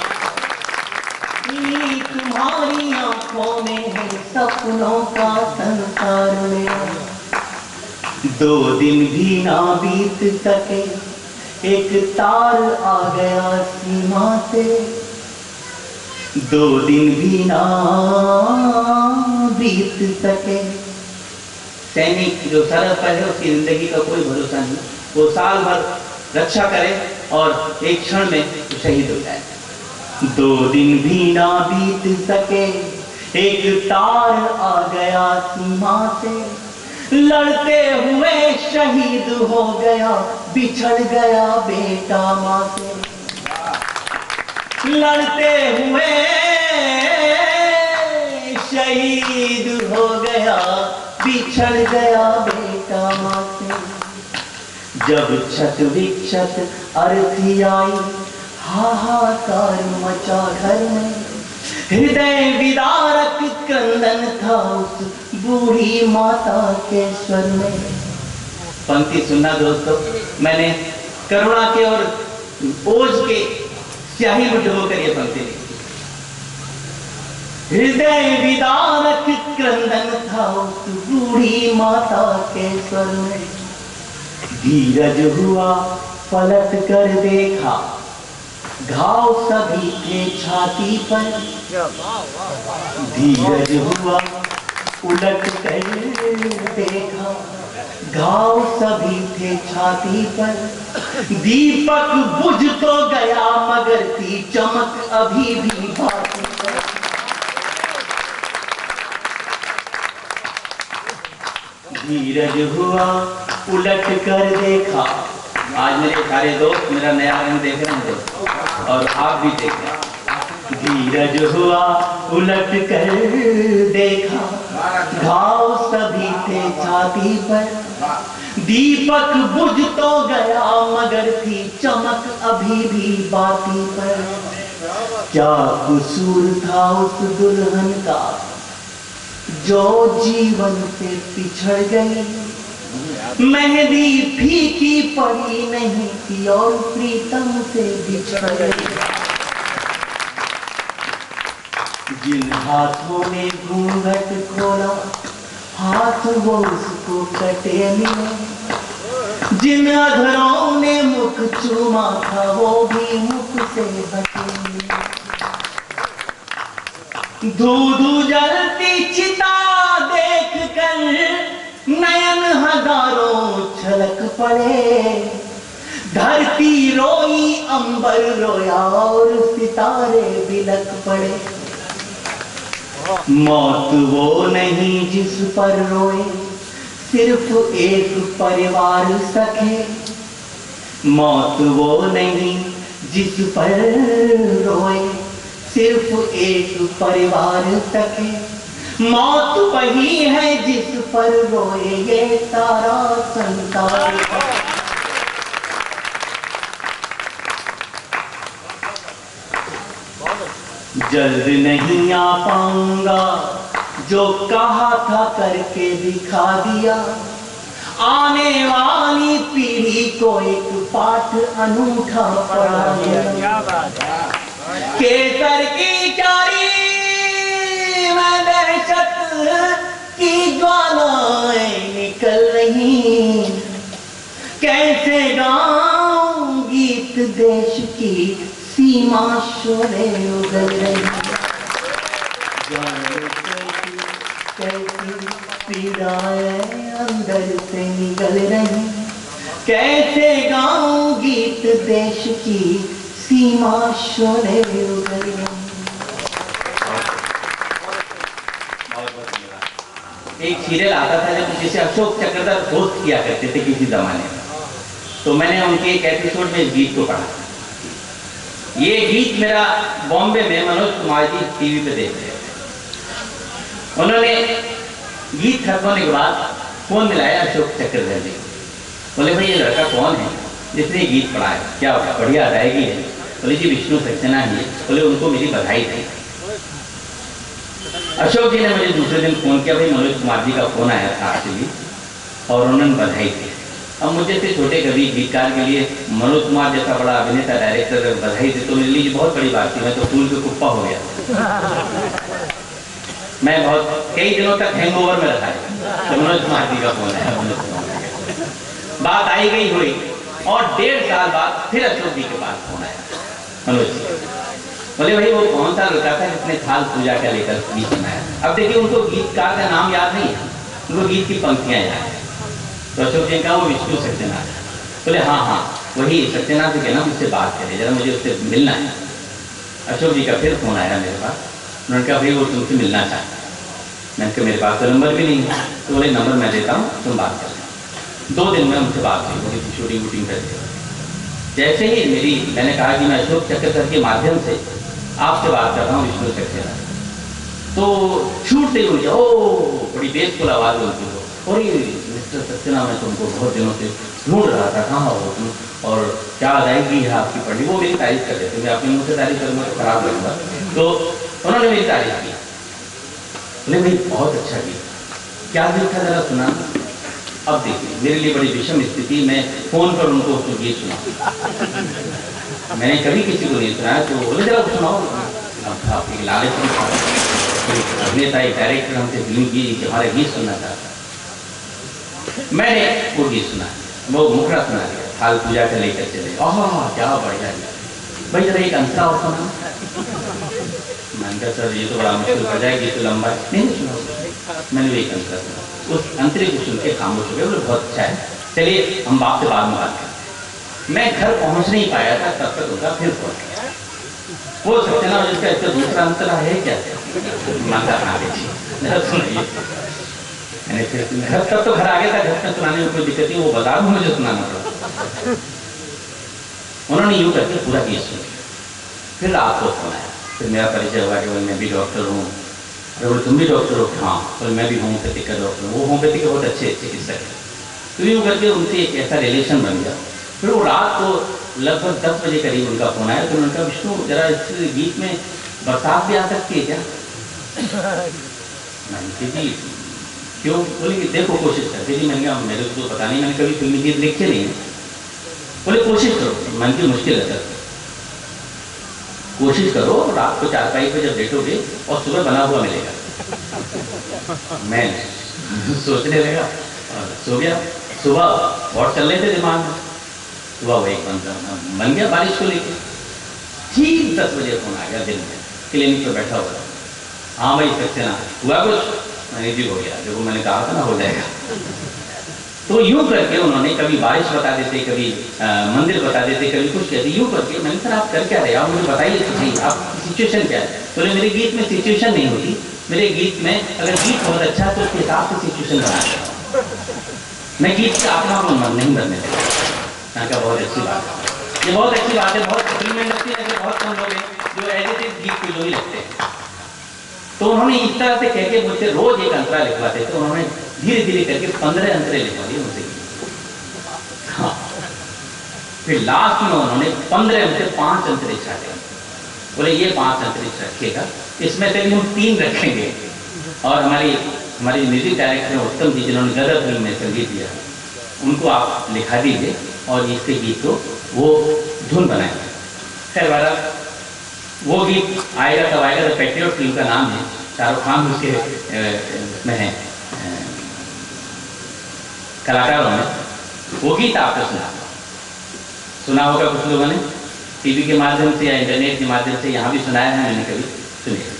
इन्हीं तुम्हारी आंखों में है सपनों का संसार मेरा। 2 दिन भी ना बीत सके, एक तार आ गया सीमा से, 2 दिन भी ना बीत सके। सैनिक जो सरहद पर है उसकी जिंदगी का कोई भरोसा नहीं, वो साल भर रक्षा करे और एक क्षण में शहीद हो जाए। 2 दिन भी ना बीत सके, एक तार आ गया सीमा से, लड़ते हुए शहीद हो गया, बिछड़ गया बेटा माँ से, लड़ते हुए शहीद हो गया, बिछड़ गया बेटा माँ से। जब छत विक्षत अर्थी आई, हाहाकार मचा घर में, हृदय विदारक क्रंदन था उस बूढ़ी माता के स्वर में। पंक्ति सुनना दोस्तों, मैंने करुणा के और ओज के स्याही में डुबोकर ये पंक्ति लिखी। हृदय विदारक क्रंदन था उस बूढ़ी माता के स्वर में। धीरज हुआ पलट कर देखा, घाव सभी थे छाती पर, धीरज हुआ उलट कर देखा, घाव सभी थे छाती पर, दीपक बुझ तो गया मगर थी चमक अभी भी बाती पर। धीरज हुआ उलट कर देखा। आज मेरे सारे दोस्त मेरा नया रंग देख रहे हैं दोस्त, और आप भी देख रहे हैं। धीरज हुआ उलट कर देखा, घाव सभी थे छाती पर, दीपक बुझ तो गया मगर थी चमक अभी भी बाती पर। क्या कसूर था उस दुल्हन का जो जीवन से पिछड़ गई, मेहंदी फीकी पड़ी नहीं थी और प्रीतम से बिछड़ गई। जिन हाथों ने घूंघट खोला, हाथ वो उसको कटे मिले, जिन अधरों ने मुख चूमा था वो भी मुख से हटे मिले। धू-धू जलती चिता देख कर नयन हजारों छलक पड़े, धरती रोई अंबर रोया और सितारे बिलक पड़े। मौत वो नहीं जिस पर रोए सिर्फ एक परिवार सखे, मौत वो नहीं जिस पर रोए सिर्फ एक परिवार सखे, मौत वही है जिस पर रोए ये सारा संसार। जल्द नहीं आ पाऊंगा जो कहा था करके दिखा दिया, आने वाली पीढ़ी को एक पाठ अनूठा पढ़ा दिया। केसर की चारी में दहशत की ज्वालाएं निकल रही, कैसे गाऊं गीत देश की सीमा शोले उगल रही, कैसी पीड़ाएं अंदर से निकल रही, कैसे गाऊं गीत देश की सीमा शोले उगल रही। एक सीरियल आता था जब जिसे अशोक चक्रधर होस्ट किया करते थे किसी जमाने में, तो मैंने उनके एक एपिसोड में इस गीत को पढ़ा। ये गीत मेरा बॉम्बे में मनोज कुमार जी टीवी पे देख रहे थे, उन्होंने गीत खत्म होने के बाद फोन मिलाया अशोक चक्रधर जी, बोले भाई ये लड़का कौन है जिसने गीत पढ़ा है, क्या बढ़िया अदायगी है। बोले जी विष्णु सक्सेना ही है। बोले उनको मेरी बधाई थी। अशोक जी ने मुझे दूसरे दिन फ़ोन किया, भाई मनोज कुमार जी का फ़ोन आया था एक्चुअली, और उन्होंने बधाई दी। अब मुझे से छोटे कवि गीतकार के लिए मनोज कुमार जैसा बड़ा अभिनेता डायरेक्टर अगर बधाई दे तो मेरे लिए बहुत बड़ी बात थी। मैं तो फूल पे कुप्पा हो गया। मैं बहुत कई दिनों तक हैंगओवर में रखा है। तो मनोज कुमार जी का फ़ोन आया, बात आई गई हुई, और 1.5 साल बाद फिर अशोक जी के पास फ़ोन आया मनोज जी। बोले भाई वो कौन सा लड़का था जिसने थाल पूजा का लेकर गीत सुनाया। अब देखिए उनको गीतकार का नाम याद नहीं है, उनको गीत की पंक्तियां याद है। तो अशोक जी कहा वो विष्णु सत्यनाथ। बोले हाँ हाँ वही सत्यनाथ जी के ना, मुझसे बात करें जरा, मुझे उससे मिलना है। अशोक जी का फिर फोन आया मेरे पास, उन्होंने कहा भाई वो तुमसे मिलना चाहता है। मैंने कहा मेरे पास तो नंबर भी नहीं है। तो बोले नंबर मैं देता हूँ, तुम बात कर लो। 2 दिन में उनसे बात हुई, मेरी शूटिंग वूटिंग करके। जैसे ही मैंने कहा कि मैं अशोक चक्रधर के माध्यम से आपसे बात कर रहा हूँ विष्णु सक्सेना, तो छूटते ही उनकी बड़ी बेसफुल आवाज़ होती हो, और ये मिस्टर सक्सेना मैं तुमको बहुत दिनों से ढूंढ रहा था, कहाँ हो तुम, और क्या अदायगी है आपकी पढ़ी। वो मेरी तारीफ कर रहे थे, मैं अपने मुँह से तारीफ करूँगा तो खराब लगूंगा। तो उन्होंने मेरी तारीफ की, बोले भाई बहुत अच्छा गीत, क्या गीत था जरा सुना। अब देखिए मेरे लिए बड़ी विषम स्थिति, मैं फ़ोन पर उनको तो गीत सुना, मैंने कभी किसी को नहीं सुनाया। तो बोले जरा सुनाओ। अब आपकी लालच में अभिनेता एक डायरेक्टर हमसे फिल्म की कि हमारे गीत सुनना चाहता। मैंने वो गीत सुना, वो मुखड़ा सुना दिया, थाल पूजा का लेकर चले। क्या बढ़िया गीत भाई, जरा एक अंतरा और सुना। मैंने कहा सर ये तो बड़ा मुश्किल हो जाएगी, तो लंबा नहीं सुना। मैंने वो एक अंतरा सुना, उस अंतरे को सुन के खामोश हो गए। बोले बहुत अच्छा है, चलिए हम बाप से बाद में बात करें। मैं घर पहुंच नहीं पाया था तब तक उनका फिर फोन किया। वो सक्सेना जिसका इसका दूसरा अंतरा है क्या, माता आ गई सुनाइए। मैंने फिर घर तब तो घर आ गया था, घर में सुनाने में कोई दिक्कत नहीं, वो बाजार में मुझे सुनाना पड़ा। उन्होंने यूँ करके पूरा गीत सुन लिया। फिर रात को फोन आया, फिर मेरा परिचय हुआ कि मैं भी डॉक्टर हूँ। अरे बोले तुम भी डॉक्टर हो? हाँ। बोले मैं भी होम्योपैथिक का डॉक्टर हूँ। वो होम्योपैथिक के बहुत अच्छे चिकित्सक है। तो यूँ करके उनसे एक ऐसा रिलेशन बन गया। फिर वो रात को लगभग 10 बजे करीब उनका फोन आया। तो उन्होंने कहा विष्णु जरा इस गीत में बरसात भी आ सकती है क्या? मैंने जी क्यों? बोले कि देखो कोशिश करके जी। मैंने कहा मेरे को तो पता नहीं, मैंने कभी फिल्मी गीत लिखे नहीं है। बोले कोशिश करो। मन की मुश्किल है सर, कोशिश करो, रात को चारपाई पे जब बैठोगे और सुबह बना हुआ मिलेगा। मैं सोचने लगा और सो गया। सुबह बहुत चल रहे थे दिमाग में, सुबह वो एक बन गया बारिश को लेकर। ठीक 10 बजे फोन आ गया दिन में, क्लिनिक पे बैठा हुआ। हाँ भाई सक्सेना हुआ कुछ? मैंने जी हो गया, जो मैंने कहा था ना हो जाएगा। तो यूँ करके उन्होंने कभी बारिश बता देते, कभी मंदिर बता देते, कभी कुछ कहते। यूँ करके मैंने सर आप कर क्या रहे, आप मुझे बताइए तो सही, आपकी सिचुएशन क्या है? बोले मेरे गीत में सिचुएशन नहीं होती, मेरे गीत में अगर गीत बहुत अच्छा है तो उसके हिसाब से सिचुएशन बनाता हूँ, मैं गीत का अपना मन नहीं बनने देता। मैंने कहा बहुत अच्छी बात है, ये बहुत अच्छी बात है। बहुत फिल्म इंडस्ट्री में बहुत कम लोग हैं जो एडिटेड गीत को जो ही लगते हैं। तो उन्होंने इस तरह से कह के मुझसे रोज एक अंतरा लिखवाते थे। उन्होंने धीरे धीरे करके 15 अंतरे लिखवा दिए मुझसे। हाँ, फिर लास्ट में उन्होंने 15 में से 5 अंतरे छाटे। बोले ये 5 अंतरे रखेगा, इसमें से भी हम 3 रखेंगे। और हमारी म्यूजिक डायरेक्टर हैं उत्तम जी, जिन्होंने गदर फिल्म में संगीत दिया, उनको आप लिखा दीजिए और इसके गीत को वो धुन बनाएंगे। खैर बारह वो गीत आएगा तब आएगा। तो पैट्रियट फिल्म का नाम है, शाहरुख खान उसके में है कलाकारों में। वो गीत आपको सुना होगा कुछ लोगों ने टीवी के माध्यम से या इंटरनेट के माध्यम से, यहाँ भी सुनाया है मैंने कभी, सुनिए।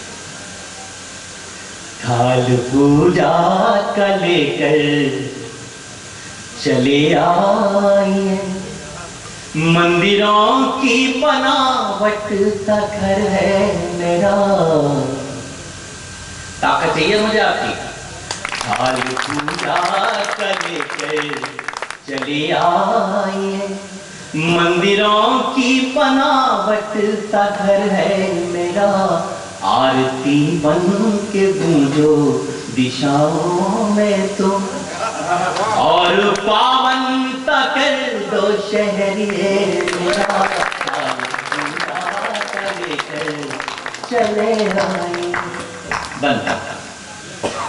थाल पूजा का लेकर चले आए, मंदिरों की बनावट का घर है मेरा। ताकत चाहिए मुझे आपकी। थाल पूजा का लेकर चले आए, मंदिरों की बनावट का घर है मेरा। आरती बन के गूंजो दिशाओं में तो, और पावनता कर दो शहर ये मेरा। लेकर चले आए। बनता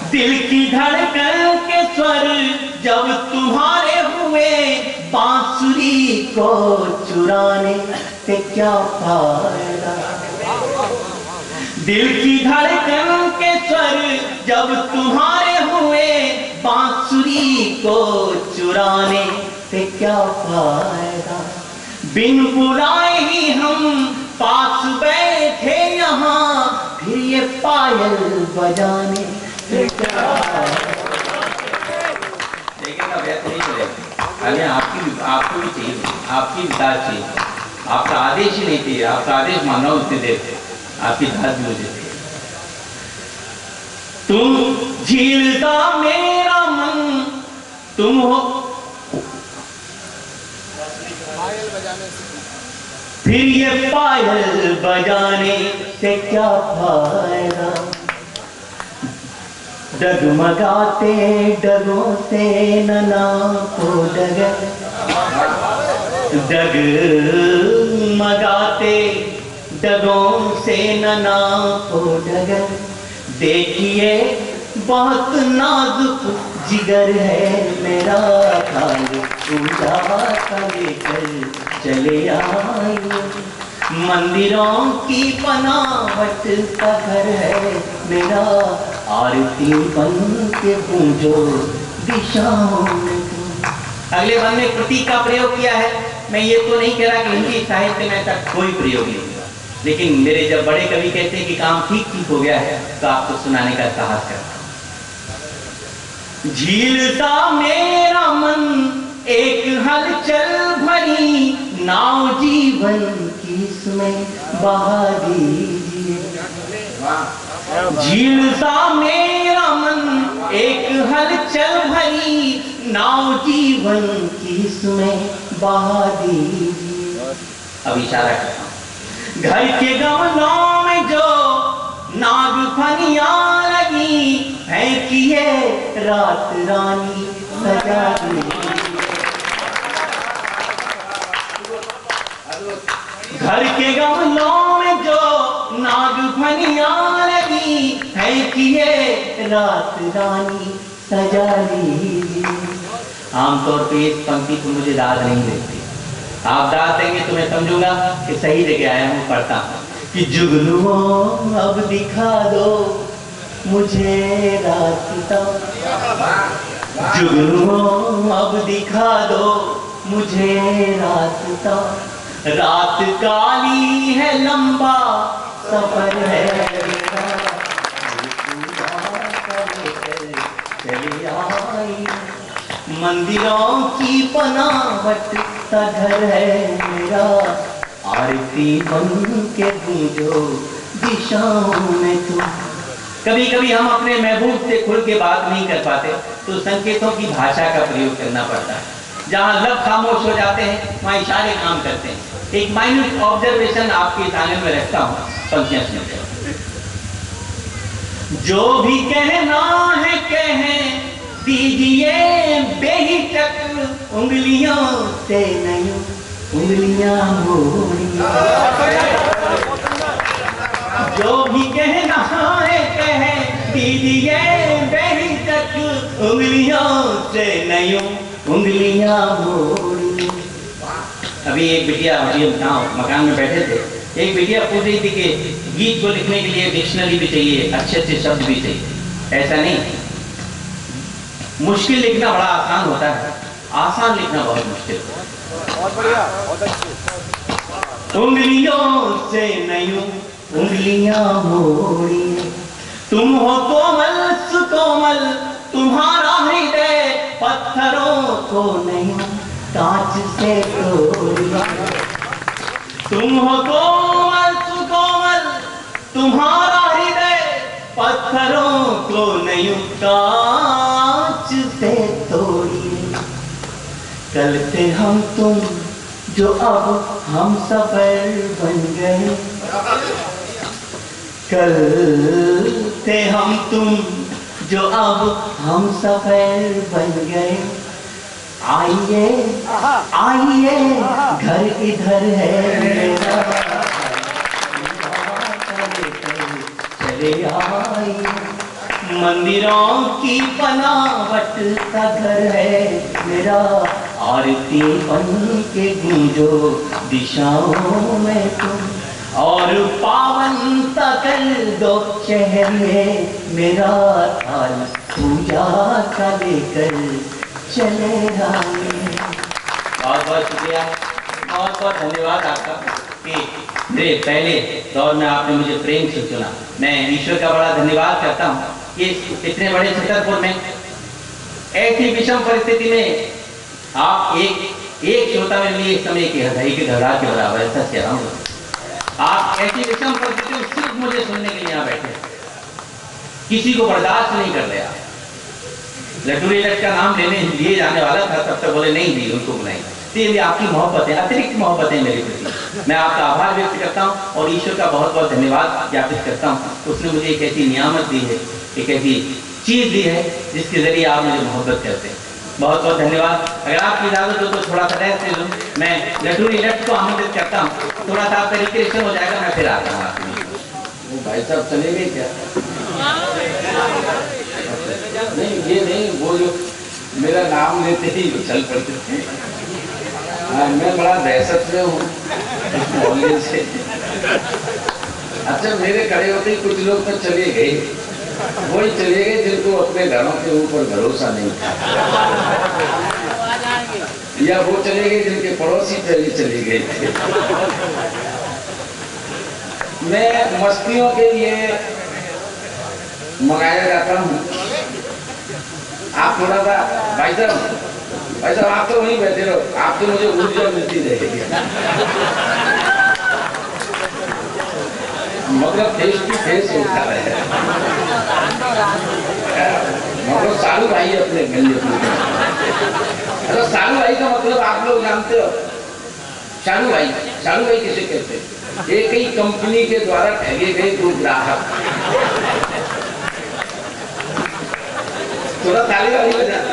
दिल की धड़कन के स्वर जब तुम्हारे हुए, बांसुरी को चुराने से क्या फायदा। दिल की धड़कन के स्वर जब तुम्हारे हुए, बांसुरी को चुराने से क्या फायदा। बिन बुलाए ही हम पास बैठे यहाँ, फिर ये पायल बजाने से क्या फायदा। लेकिन अब ऐसे नहीं चलेगा, अरे आपको भी चाहिए, आपकी विचार चाहिए, आपका आदेश ही नहीं चाहिए। आपका आदेश मानना उतने देर से, आपकी दाद भी मुझे चाहिए। तुम झीलता मेरा मन, तुम हो फिर ये पायल बजाने से क्या फायदा। डगमगाते डगों से नना को डगर, डगमगाते डगों से नना को डगर। देखिए बहुत नाजुक जिगर है मेरा, खाल पूजा का लेकर चले आए। मंदिरों की बनावट का घर है मेरा, आरती बन के गूंजो दिशाओं में। अगले वन में प्रतीक का प्रयोग किया है। मैं ये तो नहीं कह रहा कि हिंदी साहित्य में ऐसा कोई प्रयोग नहीं हुआ, लेकिन मेरे जब बड़े कवि कहते हैं कि काम ठीक ठीक हो गया है, तो आपको सुनाने का साहस करता हूं। झीलता मेरा मन एक हलचल भरी नाव, जीवन की इसमें बहा दीजिए। झीलता मेरा मन एक हलचल भरी नाव, जीवन की इसमें बहा दीजिए। अब इशारा करता हूं। घर के गमलों में जो नागफनियां लगी, फेंकिए रात रानी सजा दी। घर के गमलों में जो नागफनियां लगी, फेंकिए रात रानी सजा लीजिए। आमतौर पे इस पंक्ति को मुझे दाद नहीं देती, आप दाद देंगे तो मैं समझूंगा कि सही जगह आया हूँ। पढ़ता हूँ कि जुगनुओं अब दिखा दो मुझे रास्ता, जुगनुओं अब दिखा दो मुझे रास्ता। रात काली है लंबा सफर है मेरा, चले आई। मंदिरों की बनावट सा घर है मेरा, आरती बन के गूंजो दिशाओं में तुम। कभी कभी हम अपने महबूब से खुल के बात नहीं कर पाते, तो संकेतों की भाषा का प्रयोग करना पड़ता है। जहाँ लब खामोश हो जाते हैं, वहाँ इशारे काम करते हैं। एक माइन्यूट ऑब्जर्वेशन आपके सामने में रखता हूँ, पंक्तियां सुनते। जो भी कहना है कह दीजिए बेहिचक, उंगलियों से नहीं उंगलियां मोड़ी। जो भी कहना है कह दीजिए बेहिचक, उंगलियों से नहीं उंगलियां मोड़ी। अभी एक बिटिया, अभी हम मकान में बैठे थे, एक बिटिया पूछ रही थी कि गीत को लिखने के लिए डिक्शनरी भी चाहिए, अच्छे अच्छे शब्द भी चाहिए। ऐसा नहीं, मुश्किल लिखना बड़ा आसान होता है, आसान लिखना बहुत मुश्किल होता है। बहुत बढ़िया, बहुत अच्छी। उंगलियों से नहीं उंगलियां मोड़ी, तुम हो कोमल सुकोमल, तुम्हारा हृदय पत्थरों को नहीं कांच से तोड़ी। तुम हो कोमल सुकोमल, तुम्हारा हृदय पत्थरों को नहीं कांच से तोड़ी। कल थे हम तुम जो अब हम सफर बन गए, कल थे हम तुम जो अब हम सफर बन गए। आइए आइए घर इधर है मेरा, चले आइए। मंदिरों की बनावट का घर है मेरा, आरती बन के गूंजो दिशाओं में तुम, और पावन कर दो शहर में मेरा, थाल पूजा का लेकर चले आए। बहुत बहुत शुक्रिया, बहुत बहुत धन्यवाद आपका कि मेरे पहले दौर में आपने मुझे प्रेम से चुना। मैं ईश्वर का बड़ा धन्यवाद करता हूँ कि इतने बड़े छतरपुर में ऐसी विषम परिस्थिति में आप एक श्रोता में मिली, इस समय की हृदय के घबराहट के बराबर है। सच कह रहा हूँ, आप ऐसी विषम परिस्थिति में सिर्फ मुझे सुनने के लिए यहाँ बैठे, किसी को बर्दाश्त नहीं कर रहे। लटूरी लट का नाम लेने लिए जाने वाला था, तब तक बोले नहीं दी उनको बुलाई। तो ये आपकी मोहब्बत है, अतिरिक्त मोहब्बत है मेरे प्रति। मैं आपका आभार व्यक्त करता हूँ और ईश्वर का बहुत बहुत धन्यवाद ज्ञापित करता हूँ। उसने मुझे एक ऐसी नियामत दी है, एक ऐसी चीज दी है जिसके जरिए आप मुझे मोहब्बत करते हैं। बहुत बहुत धन्यवाद। अगर आपकी इजाजत हो तो थोड़ा सा रहते लूँ, मैं लटूरी लट को आमंत्रित करता हूँ। थोड़ा सा आपका रिक्रिएशन हो जाएगा, मैं फिर आता हूँ आपके लिए। वो भाई साहब चले गए क्या? नहीं ये नहीं, वो जो मेरा नाम लेते ही चल पड़ते थे। मैं बड़ा दहशत में हूँ मोहल्ले से। अच्छा, मेरे खड़े होते ही कुछ लोग तो चले गए, वही चले गए जिनको अपने घरों के ऊपर भरोसा नहीं था, या वो चले गए जिनके पड़ोसी पहले चले गए थे। मैं मस्तियों के लिए मंगाया जाता हूँ। आप थोड़ा सा भाई साहब आप तो वहीं बैठे रहो, आपसे मुझे ऊर्जा मिलती रहेगी। मतलब फेस टू फेस होता है। मतलब सालू भाई अपने गले में। अच्छा, सालू भाई का मतलब आप लोग जानते हो? सालू भाई किसे कहते हैं? एक ही कंपनी के द्वारा ठगे गए दो ग्राहक। थोड़ा ताली वाली बजाना।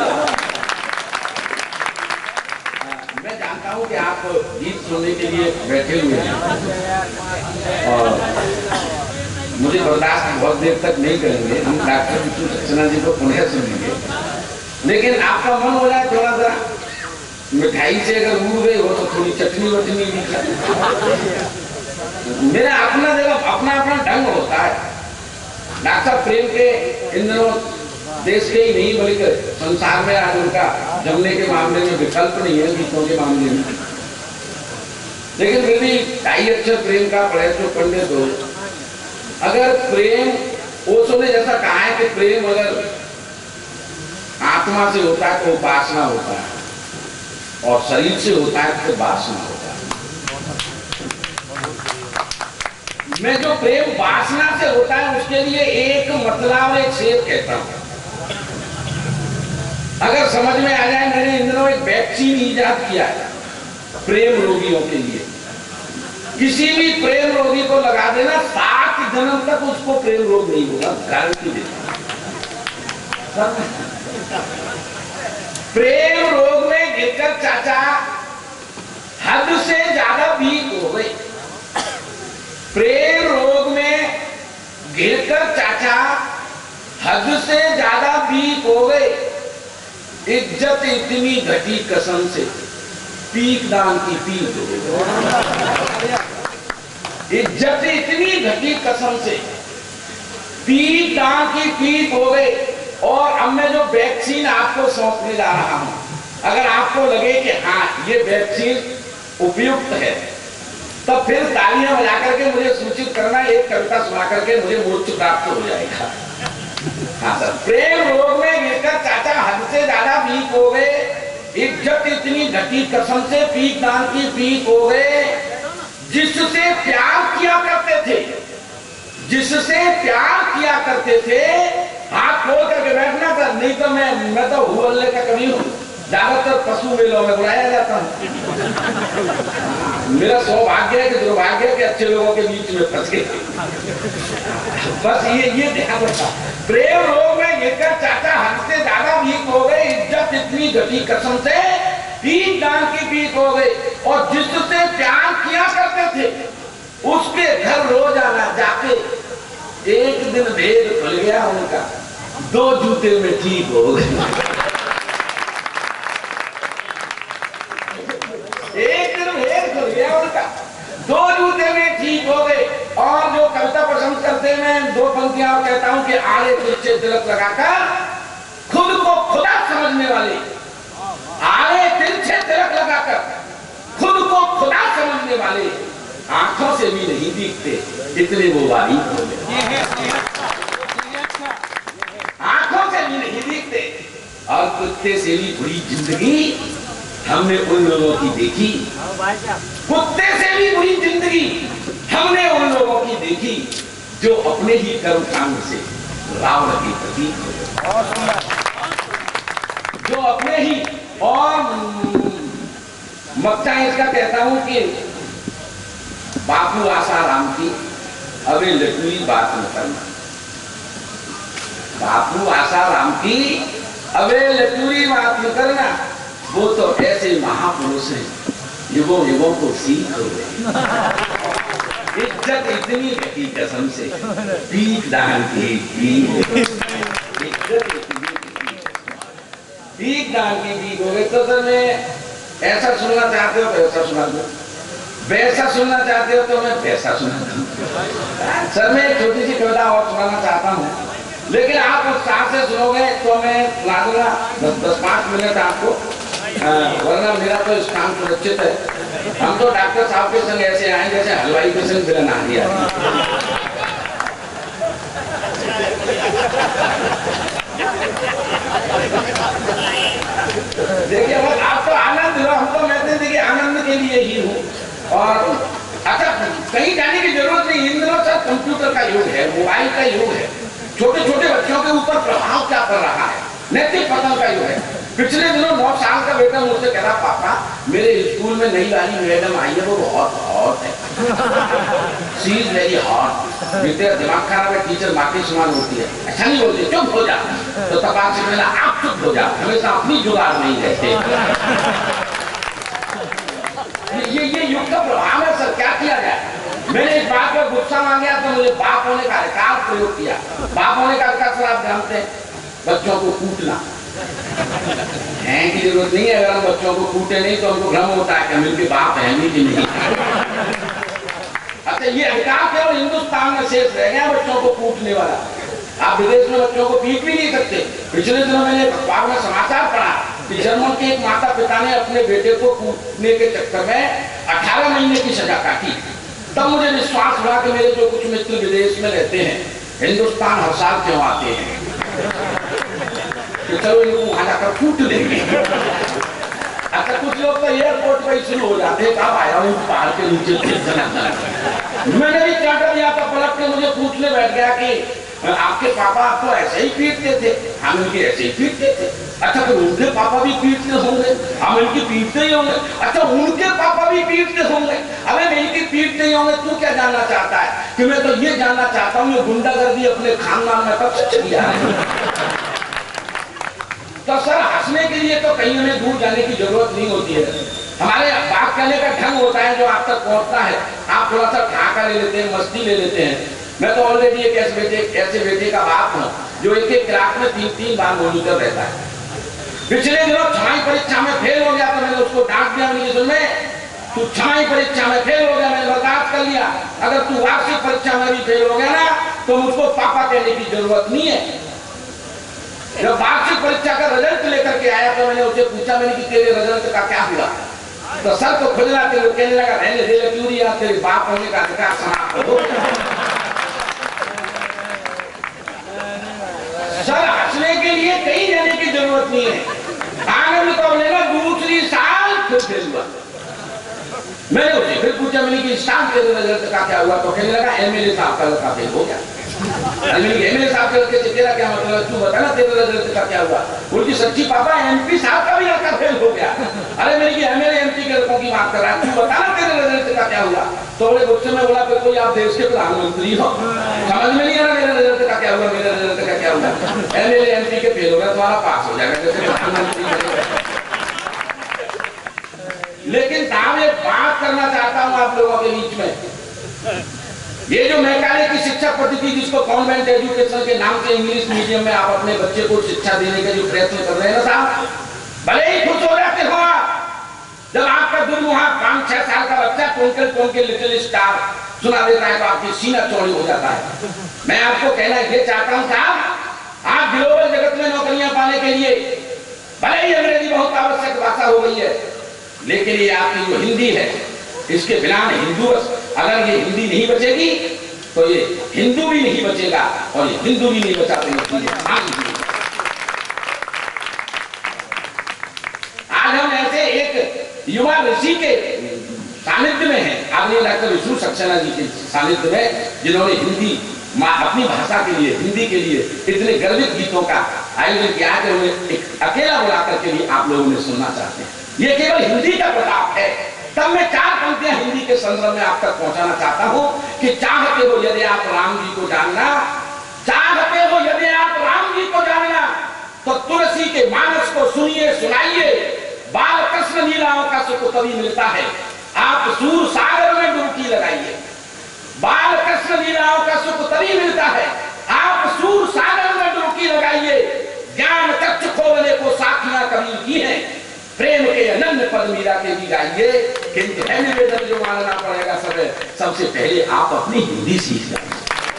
मैं जानता हूँ कि आप गीत सुनने के लिए बैठे हुए हैं और मुझे बर्दाश्त बहुत देर तक नहीं करेंगे। हम डॉक्टर विष्णु सक्सेना जी को पुनः सुनेंगे, लेकिन आपका मन हो जाए थोड़ा सा मिठाई से अगर उड़ गई हो तो थोड़ी चटनी वटनी भी मेरा अपना जगह अपना ढंग होता है। डॉक्टर प्रेम के इन दिनों देश के ही नहीं बल्कि संसार में आज उनका जमने के मामले में विकल्प नहीं है गीतों के मामले में। लेकिन फिर भी ढाई अक्षर प्रेम का पढ़े तो पंडित हो। अगर प्रेम, ओशो ने जैसा कहा है कि प्रेम अगर आत्मा से होता है तो उपासना होता है, और शरीर से होता है तो वासना होता है। मैं जो प्रेम वासना से होता है उसके लिए एक मतलब और एक शेर कहता हूं। अगर समझ में आ जाए, मैंने इन दिनों एक वैक्सीन इजाद किया है प्रेम रोगियों के लिए। किसी भी प्रेम रोगी को लगा देना, 7 जन्म तक उसको प्रेम रोग नहीं होगा, गारंटी देता। प्रेम रोग में गिरकर चाचा हद से ज्यादा वीक हो गए। प्रेम रोग में गिरकर चाचा हद से ज्यादा वीक हो गए। इज्जत इतनी घटी कसम से, पीक दान की पीक हो गई। इज्जत इतनी घटी कसम से, पीक दान की पीक हो गई। और अब मैं जो वैक्सीन आपको सौंपने जा रहा हूं, अगर आपको लगे कि हाँ ये वैक्सीन उपयुक्त है, तब फिर तालियां बजा करके मुझे सूचित करना, एक कविता सुना करके मुझे मोक्ष प्राप्त हो जाएगा। हाँ सर, प्रेम रोग में गिरकर चाचा हद से ज्यादा वीक हो गए। इज्जत इतनी घटी कसम से, पीक दान की पीक हो गए। जिससे प्यार किया करते थे, जिससे प्यार किया करते थे, हाथ खोल करके बैठना था। नहीं तो मैं तो हुअल्ले का कवि हूँ, ज्यादातर पशु मेलों में बुलाया जाता हूँ। मेरा सौभाग्य है कि दुर्भाग्य है कि अच्छे लोगों के बीच में फंस गए। बस ये ध्यान रखा। प्रेम रोग में गिरकर चाचा हद से ज्यादा वीक हो गए। इज्जत इतनी घटी कसम से, पीक दान की पीक हो गई। और जिससे प्यार किया करते थे, उसके घर रोजाना जाके एक दिन भेद खुल गया उनका। 2 जूते में ठीक हो गए। एक दिन भेद खुल गया उनका, 2 जूते में ठीक हो गए। और जो कविता पसंद करते हैं, मैं 2 पंक्तियां और कहता हूं कि आड़े तिरछे तिलक लगाकर खुद को खुदा समझने वाले, आड़े तिरछे तिलक लगाकर खुद को खुदा समझने वाले आंखों से भी नहीं दिखते, इतने वो बारीक हो गए। आंखों से भी नहीं दिखते। और कुत्ते से भी बुरी जिंदगी हमने उन लोगों की देखी, कुत्ते से भी बुरी जिंदगी हमने उन लोगों की देखी जो अपने ही कर्मकांड से रावण के प्रतीक हो, जो अपने ही। और मक्ता इसका कहता हूं कि बापू आसाराम की अबे लटुई बात न करना, बापू आसाराम की अबे लटुई बात न करना, वो तो ऐसे महापुरुष हैं युगों युगों को सीख हो गए। इज्जत इतनी घटी कसम से पीक दान की, इज्जत इतनी पीक दान की पीक हो गए। तो सर मैं ऐसा सुनना चाहते हो वैसा सुना दो, वैसा सुनना चाहते हो तो मैं वैसा सुना दूं। सर मैं एक छोटी सी कविता और सुनाना चाहता हूँ, लेकिन आप उत्साह से सुनोगे तो मैं सुना दूंगा 10-5 मिनट आपको, वरना मेरा तो स्थान सुरक्षित है। हम तो डॉक्टर साहब के संग ऐसे आए जैसे हलवाई के संग बिना ना दिया। देखिए आप तो आनंद लो, हम तो कहते हैं देखिए आनंद के लिए ही हूँ। और अच्छा कहीं जाने की जरूरत नहीं, इन दिनों सब कंप्यूटर का युग है, मोबाइल का युग है, छोटे छोटे बच्चों के ऊपर प्रभाव क्या पड़ रहा है, नैतिक पतन का युग है। पिछले दिनों 9 साल का बेटा मुझसे कह रहा पापा मेरे स्कूल में नई वाली मैडम आई है, वो बहुत हॉट है, शी इज वेरी हॉट। बेटे दिमाग खराब है, टीचर माँ के समान होती है। अच्छा नहीं बोलते, चुप हो जा। तो तपाक से मिला आप चुप हो जा, हमेशा अपनी जुगाड़ नहीं रहते। ये युग का प्रभाव है सर, क्या किया जाए। मैंने इस बात पर गुस्सा मांगा तो मुझे बाप होने का अधिकार प्रयोग किया। बाप होने का अधिकार सर आप जानते हैं, बच्चों को कूटना है की जरूरत नहीं है। अगर हम बच्चों को कूटे नहीं तो हमको भ्रम होता है कि हम इनके बाप हैं कि नहीं। अच्छा ये अधिकार केवल हिंदुस्तान में शेष रह गया बच्चों को कूटने वाला। आप विदेश में बच्चों को पीट भी नहीं सकते। पिछले दिनों मैंने अखबार में समाचार पढ़ा कि जर्मन के एक माता पिता ने अपने बेटे को कूटने के चक्कर में 18 महीने की सजा काटी। तब मुझे विश्वास हुआ कि मेरे जो कुछ मित्र विदेश में रहते हैं, हिंदुस्तान हर साल क्यों आते हैं, तो चलो इनको वहां जाकर कूट लेंगे। अच्छा कुछ लोग तो एयरपोर्ट पर शुरू हो जाते हैं, कब आया हूँ पहाड़ के नीचे। मैंने भी चाटा दिया था, पलट के मुझे पूछने बैठ गया कि आपके पापा आपको ऐसे ही पीटते थे, हम इनके ऐसे ही पीटते थे। अच्छा तो उनके पापा भी पीटते होंगे, हम इनकी पीटते ही होंगे। अच्छा उनके पापा भी पीटते होंगे, हमें इनकी पीटते ही होंगे। तू क्या जानना चाहता है? कि मैं तो ये जानना चाहता हूँ ये गुंडागर्दी अपने खानदान में कब से चली आ रही है। तो सर हंसने के लिए तो कहीं हमें दूर जाने की जरूरत नहीं होती है। हमारे बात करने का ढंग होता है जो आप तक पहुंचता है। आप थोड़ा सा ठाका ले लेते हैं, मस्ती ले लेते हैं। मैं तो ऑलरेडी एक ऐसे बेटे का बाप हूँ जो एक क्लास में 3 बार मॉनिटर रहता है। पिछले दिनों 6वीं परीक्षा में फेल हो गया तो मैंने उसको डांट दिया, मैंने सुन में तू 6वीं परीक्षा में फेल हो गया, मैंने बर्दाश्त कर लिया। अगर तू वार्षिक परीक्षा में भी फेल हो गया ना तो मुझको पापा कहने की जरूरत नहीं है। जब वार्षिक परीक्षा का रिजल्ट लेकर के आया तो मैंने उसे पूछा, मैंने कि तेरे रिजल्ट का क्या हुआ? तो सर को खुजला के कहने लगा रहने दे क्यों यार, तेरे बाप होने का अधिकार समाप्त हो। सर हंसने के लिए कहीं जाने की जरूरत नहीं है। आनंद तो लेना दूसरी साल फिर फेल हुआ। मैंने उसे फिर पूछा, मैंने कि इस साल तेरे रिजल्ट का क्या हुआ? तो कहने लगा एमएलए साहब का लड़का फेल हो गया। एमएलए साहब के लड़के से तेरा क्या मतलब, तू बता ना तेरे रिजल्ट का क्या हुआ? उनकी सच्ची पापा एमपी साहब का भी लड़का फेल हो गया। अरे मेरी एमएलए एमपी के लड़कों की बात कर रहा है, तू बता ना तेरे रिजल्ट का क्या हुआ? तो बोले गुस्से में बोला फिर कोई आप देश के प्रधानमंत्री हो, समझ में नहीं आ रहा मेरे रिजल्ट का क्या हुआ, मेरे रिजल्ट का क्या हुआ? एमएलए एमपी के फेल हो गया, तुम्हारा पास हो जाएगा जैसे प्रधानमंत्री। लेकिन साहब एक बात करना चाहता हूं आप लोगों के बीच में ये जो मैकाले की शिक्षा पद्धति, जिसको कॉन्वेंट एजुकेशन के नाम से इंग्लिश मीडियम में आप अपने बच्चे को शिक्षा देने का जो प्रयत्न कर रहे हैं ना साहब, भले ही खुश हो जाते हो आप जब आपका दुर्मुहा 5-6 साल का बच्चा ट्विंकल ट्विंकल लिटिल स्टार सुना देता है तो आपकी सीना चौड़ी हो जाता है। मैं आपको कहना ये चाहता हूं साहब, आप ग्लोबल जगत में नौकरियां पाने के लिए भले ही अंग्रेजी बहुत आवश्यक भाषा हो गई है, लेकिन ये आपकी जो हिंदी है, इसके बिना हिंदू, अगर ये हिंदी नहीं बचेगी तो ये हिंदू भी नहीं बचेगा, और ये हिंदू भी नहीं बचा पाएंगे। आज हम ऐसे एक युवा ऋषि के सानिध्य में हैं, आदरणीय डॉक्टर विष्णु सक्सेना जी के सानिध्य में, जिन्होंने हिंदी अपनी भाषा के लिए, हिंदी के लिए इतने गर्वित गीतों का आयोजन किया है कि उन्हें एक अकेला बुलाकर के लिए आप लोगों ने सुनना चाहते हैं। ये केवल हिंदी का प्रताप है। तब मैं 4 पंक्तियां हिंदी के संदर्भ में आप तक पहुंचाना चाहता हूं कि चाहते हो यदि आप राम जी को जानना, चाहते हो यदि आप राम जी को जानना, तो तुलसी के मानस को सुनिए, सुनाइए। बाल कृष्ण लीलाओं का सुख तभी मिलता है, आप सूर सागर में डुबकी लगाइए। बाल कृष्ण लीलाओं का सुख तभी मिलता है, आप सूर सागर में डुबकी लगाइए। ज्ञान चक्षु खोलने को साखियां कबीर की हैं, प्रेम के अनन्य पद मीरा के भी गाइए। किंतु है निवेदन जो मानना पड़ेगा सबसे पहले आप अपनी हिंदी सीख जाइए।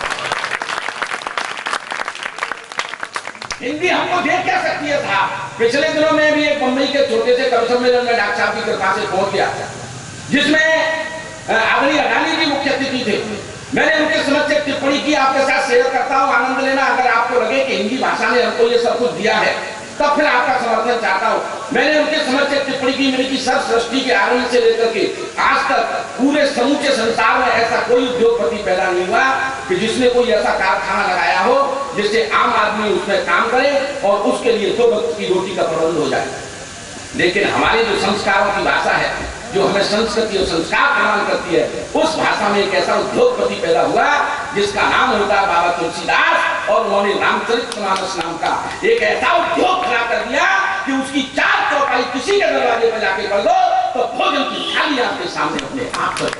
हिंदी हमको दे क्या सकती है साहब? पिछले दिनों में भी एक मुंबई के छोटे से कवि सम्मेलन में डॉक्टर साहब की कृपा से पहुंच गया, जिसमें आदरणीय अडानी जी मुख्य अतिथि थे। मैंने उनके समक्ष एक टिप्पणी की, आपके साथ शेयर करता हूं, आनंद लेना। अगर आपको लगे कि हिंदी भाषा ने हमको ये सब कुछ दिया है, तब फिर आपका समर्थन चाहता हूं। मैंने उनके समक्ष एक टिप्पणी की, मेरी की सब सृष्टि के आरंभ से लेकर के आज तक पूरे समूचे संसार में ऐसा कोई उद्योगपति पैदा नहीं हुआ कि जिसने कोई ऐसा कारखाना लगाया हो जिससे आम आदमी उसमें काम करे और उसके लिए 2 वक्त की रोटी का प्रबंध हो जाए। लेकिन हमारे जो संस्कारों की भाषा है, जो हमें संस्कृति और संस्कार प्रदान करती है, उस भाषा में एक ऐसा उद्योगपति पैदा हुआ जिसका नाम होता है बाबा तुलसीदास, और उन्होंने रामचरितमानस नाम का एक ऐसा उद्योग खड़ा कर दिया कि उसकी 4 चौपाई किसी के दरवाजे पर जाके पढ़ दो तो भोजन की थाली आपके सामने अपने आप पर।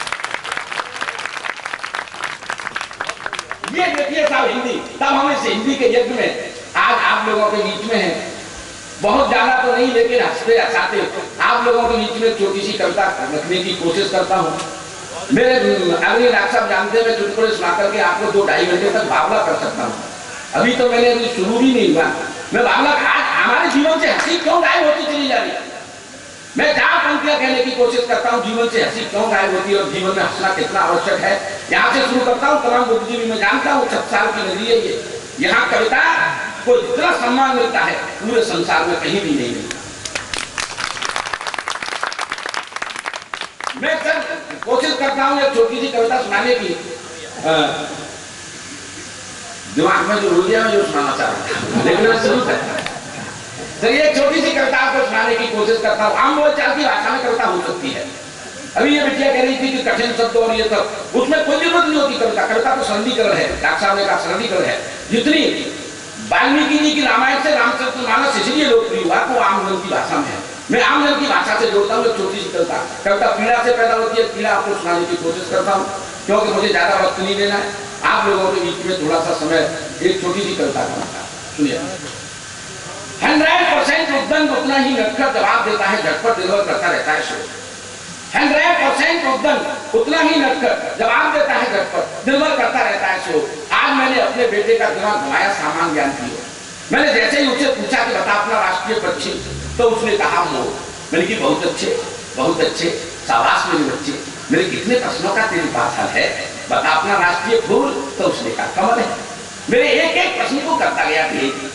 ये देखिए साहब हिंदी, तब हम इस हिंदी के यज्ञ में आज आप लोगों के बीच में है, बहुत ज्यादा तो नहीं लेकिन हंसते हंसाते आप लोगों के बीच में छोटी सी कविता रखने की कोशिश करता हूँ। मेरे आदरणीय डॉक्टर साहब जानते हैं, मैं चुटकुले सुना करके आपको 2-2.5 घंटे तक बावला कर सकता हूँ। अभी तो मैंने अभी शुरू भी नहीं हुआ, मैं बावला। आज हमारे जीवन से हंसी क्यों गायब होती चली जा रही है? मैं 4 पंक्तियां कहने की कोशिश करता हूँ, जीवन से हंसी क्यों गायब होती है और जीवन में हंसना कितना आवश्यक है। यहाँ से शुरू करता हूँ। तमाम बुद्धिजीवी मैं जानता हूँ, 6 साल की नगरी है ये, यहाँ कविता को इतना सम्मान मिलता है पूरे संसार में कहीं भी नहीं मिलता। मैं सर कोशिश करता हूं एक छोटी सी कविता सुनाने की, दिमाग में जो रुझान है जो सुनाना चाह रहा था, लेकिन मैं शुरू करता हूं। तो ये छोटी सी कविता आपको सुनाने की कोशिश करता हूं। आम बोलचाल की भाषा में कविता हो सकती है। अभी ये बिटिया कह रही थी कि कठिन शब्द और ये सब, उसमें कोई जरूरत नहीं होती कविता। कविता तो सरलीकरण है, डॉक्टर साहब ने कहा सरलीकरण है। जितनी वाल्मीकि जी की रामायण से रामचरितमानस इसलिए लोकप्रिय हुआ तो आम जन की भाषा में है। मैं आम जन की भाषा से जोड़ता हूँ एक छोटी सी कविता पीड़ा से पैदा होती है। पीड़ा आपको सुनाने की कोशिश करता हूँ क्योंकि मुझे ज्यादा वक्त नहीं देना है। आप लोगों के बीच में थोड़ा सा समय एक छोटी सी कविता का सुनिए। 100% उद्दंड उतना ही नटखट जवाब देता है, झटपट निर्भर करता रहता है शोर। 100% उद्दंड उतना ही नटखट जवाब देता है, झटपट निर्भर करता रहता है शोर। आज मैंने अपने बेटे का दिमाग घुमाया सामान्य ज्ञान की ओर। मैंने जैसे ही उससे पूछा कि बता अपना राष्ट्रीय पक्षी, तो उसने कहा मोर। मैंने की बहुत अच्छे, शाबाश मेरे बच्चे, मेरे कितने प्रश्नों का तेरे पास हल है, बता अपना राष्ट्रीय फूल। तो उसने कहा कमल है। मेरे एक एक प्रश्न को करता गया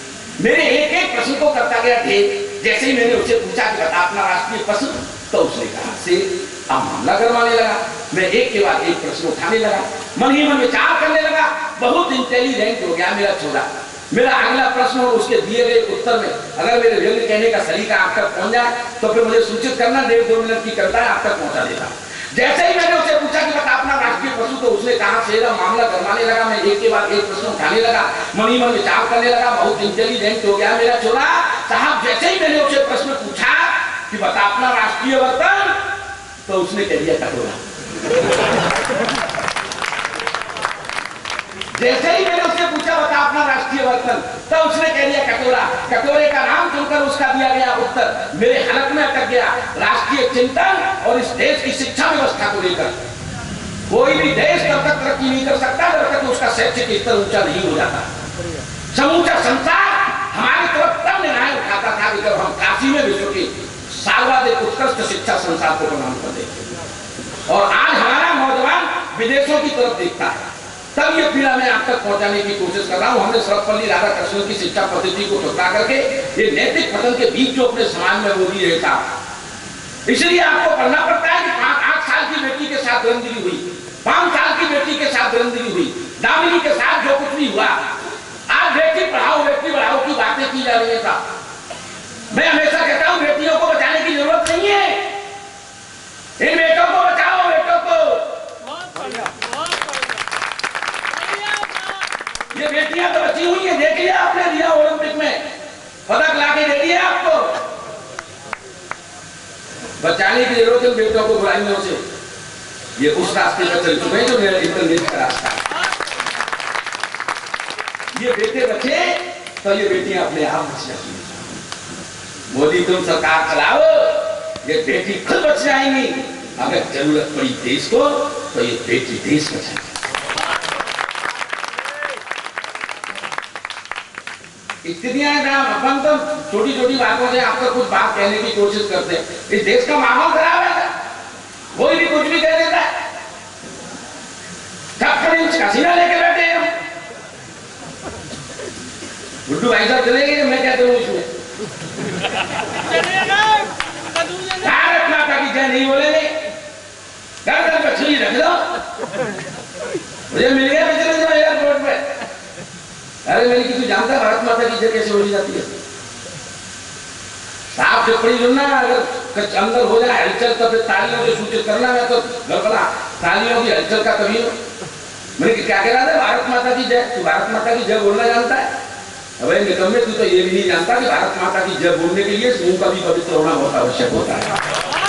ढेर, जैसे ही मैंने उससे पूछा कि बता अपना राष्ट्रीय पशु, तो उसने कहा शेर। अब मामला गरमाने लगा। मैं एक के बाद एक प्रश्न उठाने लगा, मन ही मन विचार करने लगा। बहुत इंटेलिजेंट हो गया मेरा छोरा। मेरा अगला प्रश्न और उसके दिए गए उत्तर में अगर मेरे व्यंग्य कहने का सलीका आप तक पहुंच जाए तो फिर मुझे सूचित करना, 1.5-2 मिनट की कविता आप तक पहुंचा देता। जैसे ही मैंने उससे पूछा कि बता अपना राष्ट्रीय पशु, तो उसने कहा शेर। मामला गरमाने लगा। मैं एक के बाद एक प्रश्न उठाने लगा, मन ही मन विचार करने लगा। बहुत इंटेलिजेंट हो गया मेरा छोरा साहब। जैसे ही मैंने उससे प्रश्न पूछा कि बता अपना राष्ट्रीय बर्तन, तो उसने कह दिया कटोरा। जैसे ही मैंने उससे पूछा बता अपना राष्ट्रीय बर्तन, तो उसने कह दिया कटोरा। कटोरे का नाम सुनकर उसका दिया गया उत्तर मेरे हलक में अटक गया। राष्ट्रीय चिंतन और इस देश की शिक्षा व्यवस्था को लेकर कोई भी देश तब तक तरक्की नहीं कर सकता जब तक उसका शैक्षिक स्तर ऊंचा नहीं हो जाता। समूचा संसार हमारी तरफ तब निगाहें उठाता था कि जब हम काशी में विश्व की सर्वाधिक उत्कृष्ट शिक्षा संसार को प्रदान कर देते। और आज हमारा नौजवान विदेशों की तरफ देखता है, तब ये पीड़ा मैं आप तक पहुंचाने की कोशिश कर रहा हूं। हमने सर्वपल्ली राधाकृष्णन की शिक्षा पद्धति को ठुकरा करके ये नैतिक पतन के बीच जो अपने समाज में मोदी रहता, इसलिए आपको पढ़ना पड़ता है कि 8 साल की बेटी के साथ दरिंदगी हुई, 5 साल की बेटी के साथ दरिंदगी हुई, दामिनी के साथ जो कुछ भी हुआ, आज बेटी पढ़ाओ की बातें की जा रही है। साहब मैं हमेशा कहता हूं बेटियों को बचाने की जरूरत नहीं है, इन बेटों को बचाओ, बेटों को। ये बेटियां तो बची हुई है, देख लिया आपने, दिया ओलंपिक में पदक लाके दे दिया आपको। बचाने की जरूरत है बेटों को बुराइयों से। ये उस रास्ते पर चल चुके हैं जो मेरा इंटरनेट का रास्ता है। ये बेटे बचे तो ये बेटियां अपने आप बच जाती हैं। मोदी तुम सरकार चलाओ, ये बेटी खुद बच जाएंगी। अगर जरूरत पड़ी देश को तो ये बेटी देश बचाएगी। स्थितियां अपन तो छोटी छोटी बातों से आपको कुछ बात कहने की कोशिश करते हैं। इस देश का माहौल खराब है, कोई भी कुछ भी कह देता है। 56 इंच का सीना लेके बैठे हैं। गुड्डू भाई साहब चलेंगे, मैं कहता हूँ इसमें भारत माता की जय नहीं बोलेंगे, गर्दन पर छुरी रख दो। मुझे मिल गया पिछले दिनों एयरपोर्ट पे, अरे मैंने किसी जानता भारत माता की जय कैसे बोली जाती है? साफ टिप्पणी सुनना, अगर अंदर हो जाए हलचल तो फिर तालियों से सूचित करना। मैं तो गड़बड़ा तालियों की हलचल का कभी मैंने क्या कह रहा था, भारत माता की जय। तू भारत माता की जय बोलना जानता है? अबे निकम्मे, तू तो ये भी नहीं जानता कि भारत माता की जय बोलने के लिए मुंह का भी पवित्र होना बहुत आवश्यक होता है।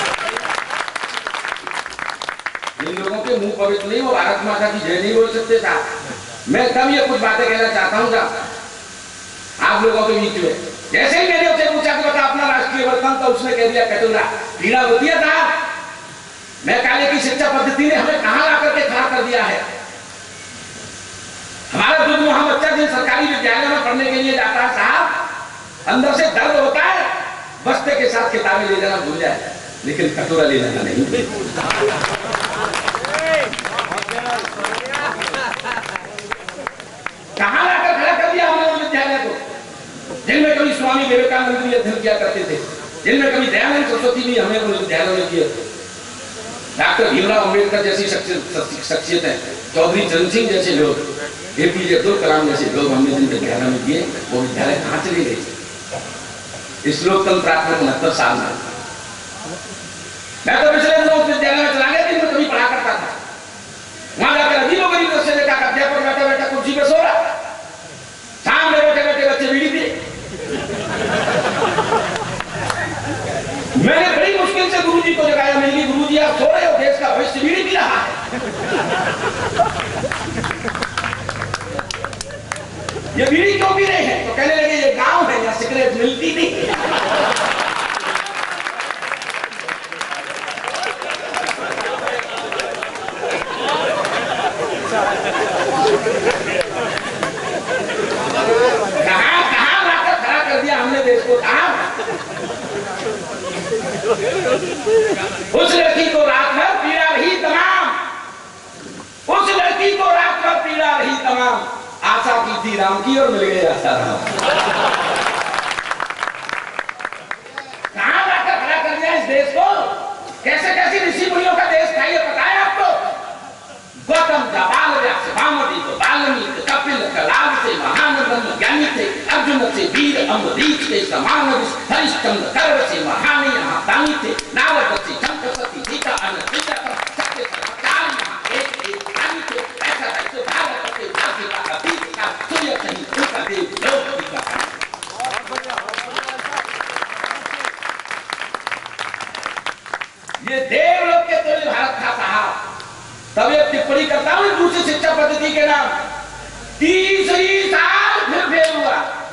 जिन लोगों के मुंह पवित्र नहीं, वो भारत माता की जय नहीं बोल सकते था। मैं तब ये कुछ बातें कहना चाहता हूँ साहब आप लोगों के बीच में। जैसे ही मैंने उसे पूछा कि बता अपना राष्ट्रीय बर्तन, तो उसने कह दिया कटोरा। पीड़ा होती है साहब, मैं काले की शिक्षा पद्धति ने हमें कहां ला करके खड़ा कर दिया है। हमारा दूध वहां बच्चा जिन सरकारी विद्यालय में पढ़ने के लिए जाता है साहब, अंदर से दर्द होता है, बस्ते के साथ किताबें ले जाना भूल जाए, लेकिन कटोरा ले जाना नहीं। कहां लाकर खड़ा कर दिया हमने उन विद्यालय को, जिनमें कभी स्वामी विवेकानंद भी अध्ययन किया करते थे, जिनमें कभी दयानंद सरस्वती भी हमें उन विद्यालयों में किए। डॉक्टर भीमराव अंबेडकर जैसी शख्सियत है, चौधरी चरण सिंह जैसे लोग, APJ अब्दुल कलाम जैसे लोग हमने जिन विद्यालयों में किए, वो विद्यालय कहां चले गए इस लोकतंत्रात्मक 69 साल में? मैं तो पिछले दिनों उस विद्यालय में चला गया, जिनमें कभी पढ़ा करता था। वहां जाकर अजीबो गरीब बच्चे देखा, अध्यापक बैठा बैठा कुर्सी पे सो रहा, सामने बैठे बैठे बच्चे बीड़ी पिए। मैंने बड़ी मुश्किल से गुरुजी को जगाया, मैंने गुरुजी आप सो रहे हो, देश का भविष्य बीड़ी पी रहा है। ये बीड़ी क्यों पी रहे हैं? तो कहने लगे ये गांव है, यहाँ सिगरेट मिलती नहीं। कहां लाकर खड़ा कर दिया हमने देश को। उस लड़की को रात भर पीड़ा रही तमाम, उस लड़की को रात भर पीड़ा रही तमाम। आशा की थी राम की और मिल गई आशा राम। कहां लाकर खड़ा कर दिया इस देश को? कैसे कैसे ऋषि मुनियों का देश था ये पता है आपको? गौतम का बाल व्यास, वामदेव को वाल्मीकि, कपिल कलाल से महान ब्रह्म ज्ञानी थे, अर्जुन से वीर अम्बरीश के समान, हरिश्चंद्र कर्व से महान यहाँ दानी थे, नारद से शंकर सती सीता अनुसुईया सत्य सरकार यहाँ एक ज्ञानी थे। ऐसा ऐसे भारत के जाति का अतीत का सूर्य कहीं उनका देव लोक का। ये देवलोक के तुल्य भारत था साहब। तब एक टिप्पणी करता हूं दूसरी शिक्षा पद्धति के नाम। तीसरी साल फिर फेल हुआ।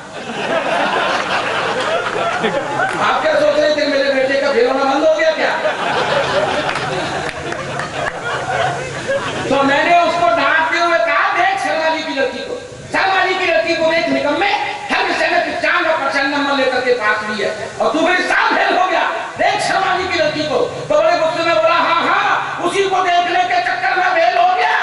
आप क्या सोच रहे थे मेरे बेटे का फेल होना बंद हो गया क्या? तो मैंने उसको डांटते हुए कहा, देख शर्मा जी की लड़की को, शर्मा जी की लड़की को देख, निकम्मे, हर विषय में 95% नंबर लेकर के पास हुई है और तू मेरे साथ फेल हो गया। देख शर्मा जी की लड़की को। तो बड़े गुस्से में बोला, हाँ हाँ, उसी को देखने के चक्कर में फेल हो गया।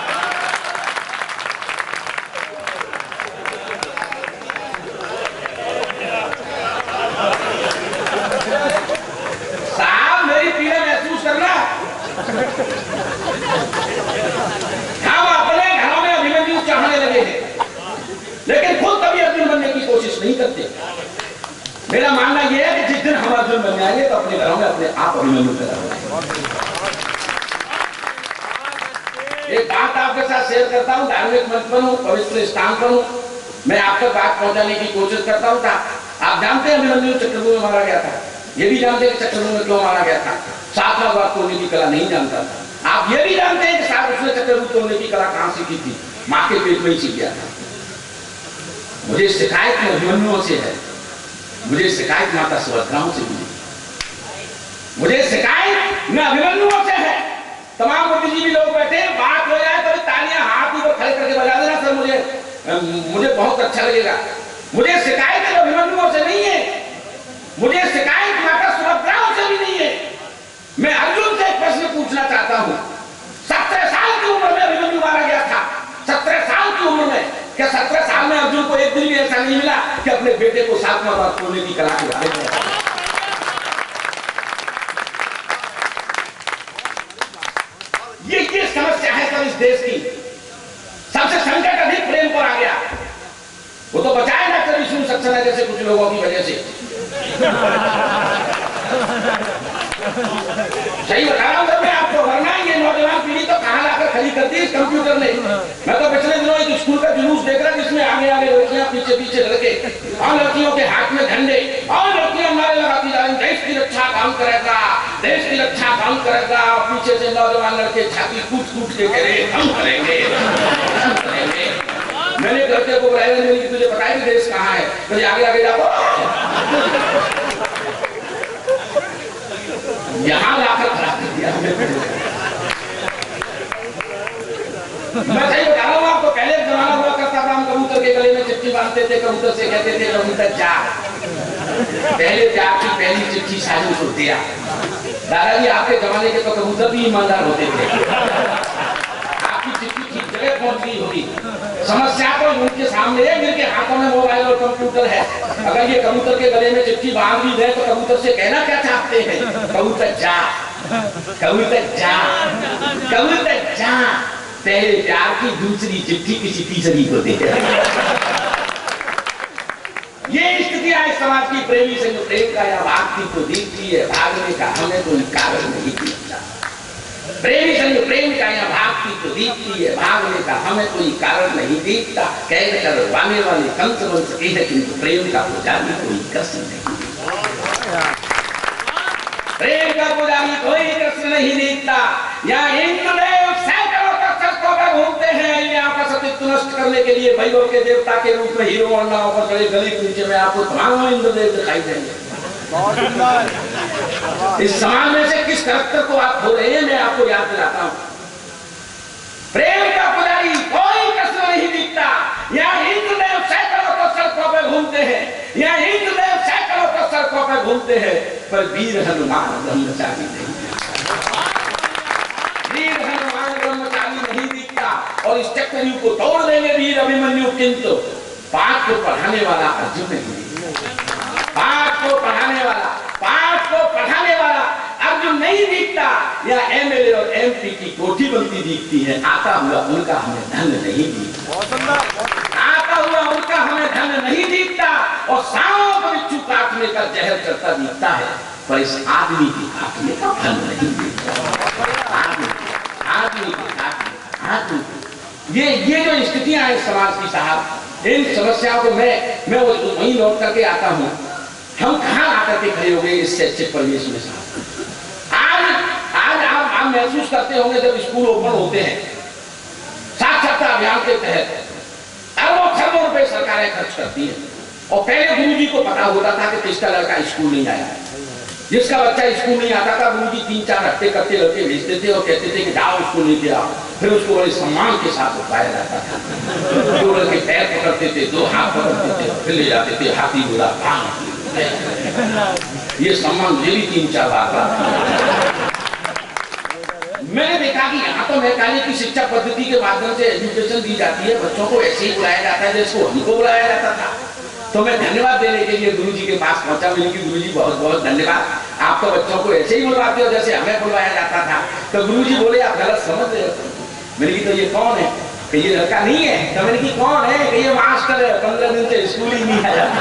साहब मेरी पीड़ा महसूस करना। हम अपने घरों में अभिमन्यु चाहने लगे हैं, लेकिन खुद कभी अर्जुन बनने की कोशिश नहीं करते। मेरा मानना यह है कि जिस दिन हम अर्जुन बन जाएंगे तो अपने घरों में अपने आप अभिमन्यु पैदा हो जाएंगे। एक बात आपके साथ शेयर करता हूं, धार्मिक मंच पर हूं, पवित्र स्थान पर हूं, मैं आप तक बात पहुंचाने की कोशिश करता हूं। आप जानते हैं अभिमन्यु चक्रव्यूह में मारा गया था। ये भी जानते हैं कि चक्रव्यूह में क्यों मारा गया था। 7वां बार तोड़ने की कला नहीं जानता था। आप ये भी जानते हैं कि साहब उसने चक्रव्यूह तोड़ने की कला कहां सीखी थी? मां के पेट में ही सीख गया था। मुझे शिकायत अभिमन्युओं से है, मुझे शिकायत माता सुभद्राओं से मिली, मुझे शिकायत में अभिमन्युओं से है। तमाम बुद्धिजीवी लोग बैठे, बात हो जाए तो तालियां हाथ ऊपर खड़े करके बजा देना सर, मुझे बहुत अच्छा लगेगा। मुझे शिकायत अभिमन्युओं से नहीं है, मुझे शिकायत माता सुभद्राओं से भी नहीं है। मैं अर्जुन से एक प्रश्न पूछना चाहता हूं। 17 साल की उम्र में अभिमन्यु मारा गया था। 17 साल की उम्र में, क्या 17 साल में अर्जुन को एक दिन भी ऐसा नहीं मिला कि अपने बेटे को 7वां बार तोड़ने की कला के बारे में? ये समस्या है सर इस देश की। सबसे संकट अधिक प्रेम पर आ गया। वो तो बचाए डॉक्टर विष्णु सक्सेना जैसे कुछ लोगों की वजह से। सही बता रहा हूं सर मैं आपको, वरना ये नौजवान पीढ़ी तो कहां लाकर खड़ी करती है इस कंप्यूटर ने। मैं तो पिछले दिनों एक स्कूल का जुलूस देख रहा जिसमें आगे आगे लड़कियां, पीछे पीछे लड़के, और लड़कियों के हाथ में झंडे, और लड़कियां नारे लगाती जा रही, देश की रक्षा काम करेगा, देश की रक्षा काम करेगा। पीछे से नौजवान लड़के छाती कूट कूट के कह रहे हम करेंगे, हम करेंगे। मैंने लड़के को बुलाया, मैंने तुझे बताया कि देश कहाँ है? तो आगे आगे जाओ, यहां लाकर खड़ा कर दिया। मैं सही बता रहा हूं आपको, पहले जमाना हुआ करता था, हम कबूतर के गले में चिट्ठी बांधते थे, कबूतर से कहते थे कबूतर जा। पहले प्यार की पहली चिट्ठी साजन को दिया। दादाजी आपके जमाने के तो कबूतर भी ईमानदार होते थे। आपकी चिट्ठी ठीक जगह पहुंच गई होगी। समस्या तो उनके सामने है, जिनके हाथों में मोबाइल और कंप्यूटर है। अगर ये कबूतर के गले में चिट्ठी बांध भी दे तो कबूतर से कहना क्या चाहते हैं? कबूतर जा, कबूतर जा, कबूतर जा। पहले प्यार की दूसरी चिट्ठी किसी तीसरी को दे। ये स्थिति आज समाज की प्रेमी से प्रेम का या भागती को दिखती है, भागने का हमें कोई कारण नहीं दिखता। प्रेमी संग प्रेम का या भागती को दिखती है, भागने का हमें कोई कारण नहीं दिखता। कह कर वाने वाले कंस बन सके है, किंतु प्रेम का पुजारी कोई कृष्ण नहीं। प्रेम का पुजारी कोई कृष्ण नहीं दिखता। या इंद्रदेव सैकड़ों तख्तों पर घूमते हैं यहाँ का सतीत्व नष्ट करने के लिए, भैरव के देवता के रूप में हीरो और नाव पर खड़े गली के नीचे में आपको तमाम इंद्रदेव दिखाई देंगे। इस समाज में से किस करैक्टर को आप खो रहे हैं, मैं आपको याद दिलाता हूं। प्रेम का पुजारी कोई कृष्ण नहीं दिखता। यहाँ इंद्रदेव सैकड़ों तो सड़कों पर घूमते हैं, यहाँ इंद्रदेव सैकड़ों तो सड़कों पर घूमते हैं, पर वीर हनुमान ब्रह्मचारी नहीं। वीर हनुमान ब्रह्मचारी नहीं दिखता। और इस चक्रव्यूह को तोड़ देंगे वीर अभिमन्यु, किंतु पाठ को पढ़ाने वाला अर्जुन नहीं। पाठ को पढ़ाने वाला, पाठ को पढ़ाने वाला अर्जुन नहीं दिखता। या एमएलए और एमपी की कोठी बनती दिखती है। आता हुआ उनका हमें धन नहीं दिखता, आता हुआ उनका हमें धन नहीं दिखता। और सांप बिच्छू काटने का जहर करता दिखता है, पर इस आदमी की काटने का धन नहीं दिखता। आदमी की काटने, ये जो स्थितियां हैं समाज की साहब, इन समस्याओं को मैं वही लौट करके आता हूं। हम कहां आकर के खड़े हो गए इस शैक्षिक परिवेश में साहब? आज आप महसूस करते होंगे जब स्कूल ओपन होते हैं साक्षरता अभियान के तहत, कार्य खर्च करती है। और पहले गुरुजी को पता होता था कि किसका लड़का स्कूल नहीं आया है। जिसका बच्चा स्कूल नहीं आता था, गुरुजी 3-4 हफ्ते करते लड़के भेजते थे और कहते थे कि जाओ स्कूल नहीं गया। फिर उसको बड़े सम्मान के साथ उठाया जाता था। 2 लड़के पैर पकड़ते थे, 2 हाथ पकड़ते थे, फिर ले जाते थे हाथी घोड़ा। ये सम्मान मुझे भी 3-4 बार। मैंने देखा कि यहाँ तो मेकाले की शिक्षा पद्धति के माध्यम से एजुकेशन दी जाती है, बच्चों को ऐसे ही बुलाया जाता है जैसे हमको बुलाया जाता था। तो मैं धन्यवाद देने के लिए गुरुजी के पास पहुंचा। मैंने कि गुरुजी बहुत बहुत धन्यवाद, आप तो बच्चों को ऐसे ही बुलवाते हो जैसे हमें बुलवाया जाता था। तो गुरुजी बोले आप गलत समझ रहे हो। मैंने कि तो ये कौन है? कि ये लड़का नहीं है। तो मैंने कि कौन है? कि ये मास्टर है, 15 दिन से स्कूल ही नहीं आया।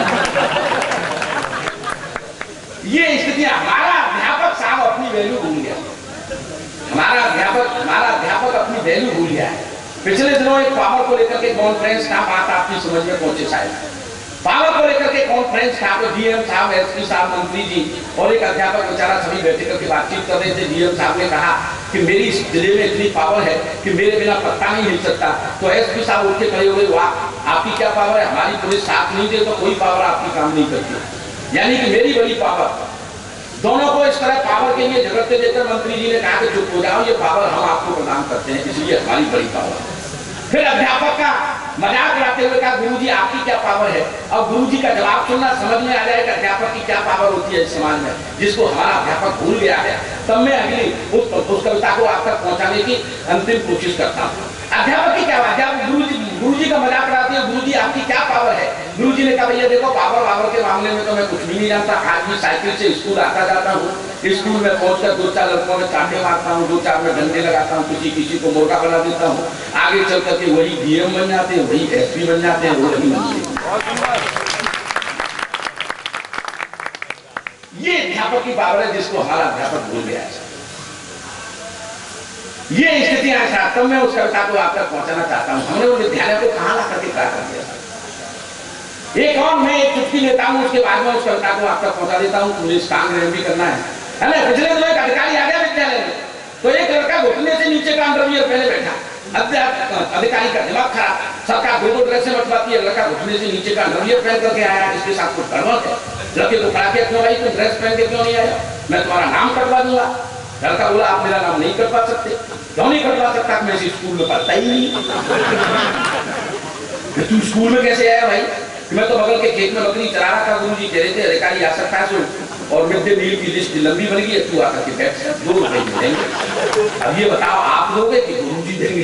ये स्थिति, हमारा अध्यापक साहब अपनी वैल्यू भूल गया। हमारा अध्यापक अपनी वैल्यू भूल गया है। पिछले दिनों एक पावर को लेकर के कॉन्फ्रेंस था, बात आपकी समझ में पहुंचे शायद। पावर को लेकर के कॉन्फ्रेंस था, तो डीएम साहब, एसपी साहब, मंत्री जी और एक अध्यापक बेचारा सभी बैठे करके बातचीत कर रहे थे। डीएम साहब ने कहा कि मेरी इस जिले में इतनी पावर है कि मेरे बिना पत्ता नहीं हिल सकता। तो एसपी साहब उठ के खड़े हो गए, वाह आपकी क्या पावर है, हमारी पुलिस साथ नहीं दे तो कोई पावर आपकी काम नहीं करती, यानी कि मेरी बड़ी पावर। दोनों को इस तरह पावर के लिए झगड़ते देकर मंत्री जी ने कहा कि चुप हो जाओ, ये पावर हम आपको प्रदान करते हैं, इसलिए हमारी बड़ी पावर। फिर अध्यापक का मजाक उड़ाते हुए कहा गुरुजी आपकी क्या पावर है। अब गुरुजी का जवाब सुनना समझ में आ जाएगा अध्यापक की क्या पावर होती है इस समाज में, जिसको हमारा अध्यापक भूल गया है। तब मैं अगली उस कविता को आप तक पहुंचाने की अंतिम कोशिश करता हूँ। अध्यापक की क्या अध्यापक गुरुजी का मजाक उड़ाते हैं, गुरुजी आपकी क्या पावर है। गुरुजी ने कहा भैया देखो पावर के मामले में तो मैं कुछ भी नहीं जानता। आज भी साइकिल से स्कूल आता जाता हूँ, स्कूल में पहुंचकर 2-4 लड़कों में चांटे मारता हूँ, 2-4 में डंडे लगाता हूँ, किसी को मुर्गा बना देता हूँ। आगे चल करके वही डीएम बन जाते हैं, वही एसपी बन जाते हैं, वही ये अध्यापक की पावर है जिसको हमारा अध्यापक भूल गया है। ये स्थितियां हैं। तब मैं उस कविता को आप तक पहुंचाना चाहता हूं। हमने वो विद्यालय को कहां ला करके क्या कर दिया। एक और मैं एक चुटकी लेता हूं, उसके बाद में उस कविता को आप तक पहुंचा देता हूं। पुलिस कांग्रेस भी करना है ना। पिछले दिनों एक अधिकारी आ गया विद्यालय में, तो एक लड़का घुटने से नीचे का अंडरवियर पहले बैठा। अधिकारी का दिमाग खराब, सरकार 2 ड्रेस से बचवाती है, लड़का घुटने से नीचे का अंडरवियर पहन करके आया, इसके साथ कुछ गड़बड़ है। लड़के को खड़ा किया, क्यों भाई तुम ड्रेस पहन के क्यों नहीं आया, मैं तुम्हारा नाम कटवा दूंगा। लड़का बोला आप मेरा नाम नहीं कटवा सकते। क्यों नहीं कटवा सकता, मैं इस स्कूल में पढ़ता ही नहीं। तू स्कूल में कैसे आया भाई? मैं तो बगल के खेत में बकरी चरा रहा था, गुरुजी कह रहे थे अधिकारी आ सकता है और मिड डे मील की लिस्ट लंबी बन गई है, तू आकर के बैठ, 2 रुपए देंगे। अब ये बताओ आप दोगे कि गुरुजी देंगे?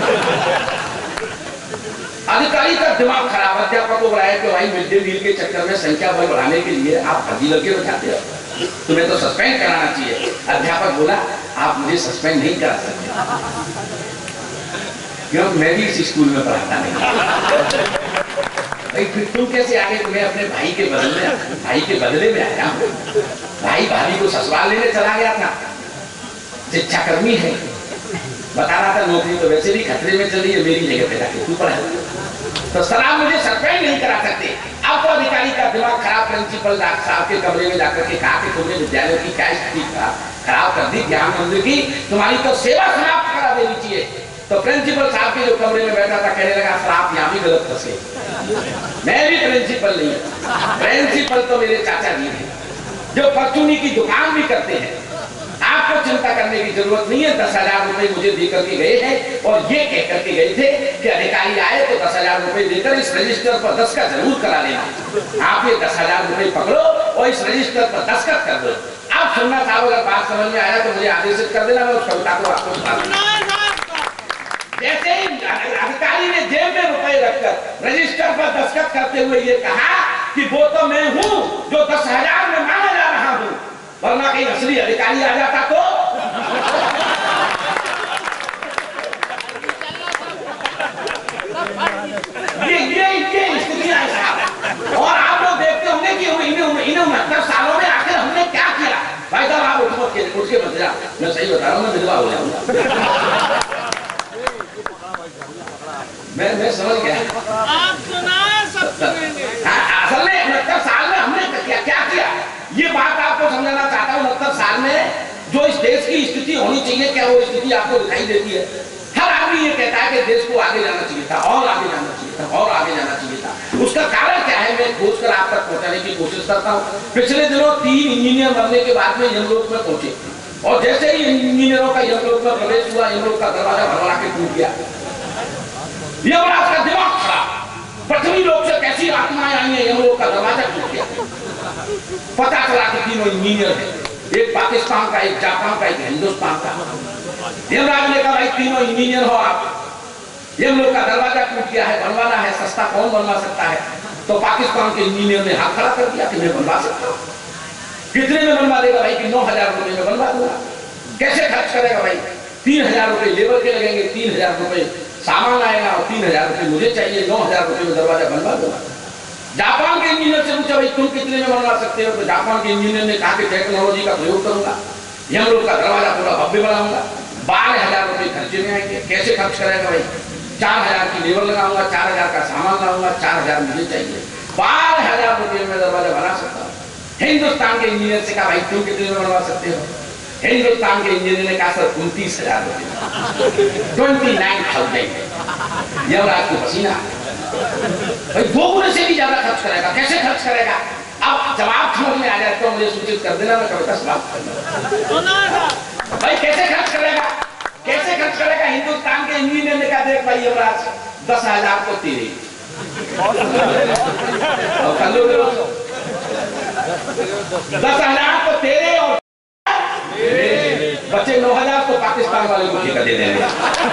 अधिकारी का दिमाग खराब। अध्यापक को बुलाया कि भाई मिड डे मील के चक्कर में संख्या बल बढ़ाने के लिए आप फर्जी लड़के बैठाते हो, तुम्हें तो सस्पेंड कराना चाहिए। अध्यापक बोला आप मुझे सस्पेंड नहीं करा सकते, क्यों मैं भी इस स्कूल में पढ़ाता नहीं। भाई फिर तुम कैसे आगे? तुम्हें अपने भाई के बदले में आया हूं। भाई भाभी को ससुराल लेने चला गया था, शिक्षा कर्मी है, बता रहा था नौकरी तो वैसे भी खतरे में चल रही है, मेरी जगह पे जाके तू पढ़ा। तो सर आप मुझे सस्पेंड नहीं करा सकते। अब तो अधिकारी का दिमाग खराब। प्रिंसिपल साहब के कमरे में जाकर के कहा कि तुमने विद्यालय की क्या स्थिति खराब कर दी, ज्ञान मंदिर की तुम्हारी तो सेवा समाप्त करा देनी चाहिए। तो प्रिंसिपल साहब के जो कमरे में बैठा था कहने लगा सर आप यहाँ भी गलत फंसे, मैं भी प्रिंसिपल नहीं हूँ, प्रिंसिपल तो मेरे चाचा जी हैं जो परचूनी की दुकान भी करते हैं। आपको चिंता करने की जरूरत नहीं है। 10,000 रुपए मुझे देकर के गए हैं और ये कह करके गए थे कि अधिकारी आए तो 10,000 रुपए देकर इस रजिस्टर पर दस्तखत जरूर करा लेना। आप ये 10,000 रुपए पकड़ो और इस रजिस्टर पर दस्तखत कर दो। आप सुनना साहब अगर बात समझ में आया तो मुझे आदेशित कर देना, मैं उस कविता को आपको सुना दूंगा। जैसे ही अधिकारी ने जेब में रुपए रखकर रजिस्टर पर दस्तखत करते हुए ये कहा कि वो तो मैं हूं जो 10,000 में मांगा जा रहा हूं, वरना कहीं असली अधिकारी आ जाता तो। ये स्थितियां हैं। और आप लोग देखते होंगे कि इन्हें 69 सालों में आखिर हमने क्या किया। भाई साहब आप उसके बदला, मैं सही बता रहा हूँ, मैं विधवा हो जाऊंगा। मैं समझ गया। आप असल में 69 साल में हमने क्या किया, ये बात आपको समझाना चाहता हूँ। 69 साल में जो इस देश की स्थिति होनी चाहिए, क्या वो स्थिति आपको दिखाई देती है? हर आदमी ये कहता है कि देश को आगे जाना चाहिए था और आगे जाना चाहिए था और आगे जाना चाहिए था। उसका खोजकर आप तक पहुंचाने की कोशिश करता हूं। पिछले दिनों 3 इंजीनियर मरने के बाद में यमलोक में पहुंचे और जैसे ही इंजीनियरों का यमलोक में प्रवेश हुआ, यमलोक का दरवाजा भरभरा के टूट गया। यमराज का दिमाग खराब, पृथ्वी लोक से कैसी आत्माएं आई हैं, यमलोक का दरवाजा टूट गया। पता चला कि तीनों इंजीनियर हैं, एक पाकिस्तान का, एक जापान का, एक हिंदुस्तान का। यमराज ने कहा भाई तीनों इंजीनियर हो आप, यमलोक का दरवाजा टूट गया है, बनवाना है, सस्ता कौन बनवा सकता है? तो पाकिस्तान के इंजीनियर ने हाथ खड़ा कर दिया कि मैं बनवा सकता हूं। कितने में बनवा देगा भाई? कि 9,000 रुपए में बनवा दूंगा। कैसे खर्च करेगा भाई? 3,000 रुपए लेबर के लगेंगे, 3,000 रुपए सामान आएगा और 3,000 रुपए मुझे चाहिए, 9,000 रुपए में दरवाजा बनवा दूंगा। जापान के इंजीनियर से पूछा भाई तुम कितने में बनवा सकते हो? तो जापान के इंजीनियर ने कहा कि टेक्नोलॉजी का प्रयोग करूंगा, यमलोक का दरवाजा पूरा भव्य बनाऊंगा, 12,000 रुपए खर्चे में आएंगे। कैसे खर्च करेगा भाई? 4,000 की लेबर लगाऊंगा, 4,000 का सामान लाऊंगा, 4,000 मुझे चाहिए, 12,000 रुपए में दरवाजा बना सकता हूँ। हिंदुस्तान के इंजीनियर से कहा भाई तुम कितने में बनवा सकते हो? हिंदुस्तान के इंजीनियर ने कहा सर 29,000 रुपए, 29,000। यमराज को पसीना भाई 2 गुने से भी ज्यादा खर्च करेगा। कैसे खर्च करेगा? अब जवाब समझ में आ जाए तो मुझे सूचित कर देना, मैं कविता समाप्त कर दूंगा। भाई कैसे खर्च करेगा? कैसे खर्च करेगा? हिंदुस्तान के इंजीनियर ने कहा देख भाई यमराज 10,000 को तेरे, 10,000 को तेरे और बचे 9,000 को पाकिस्तान वाले को ठेका दे देंगे।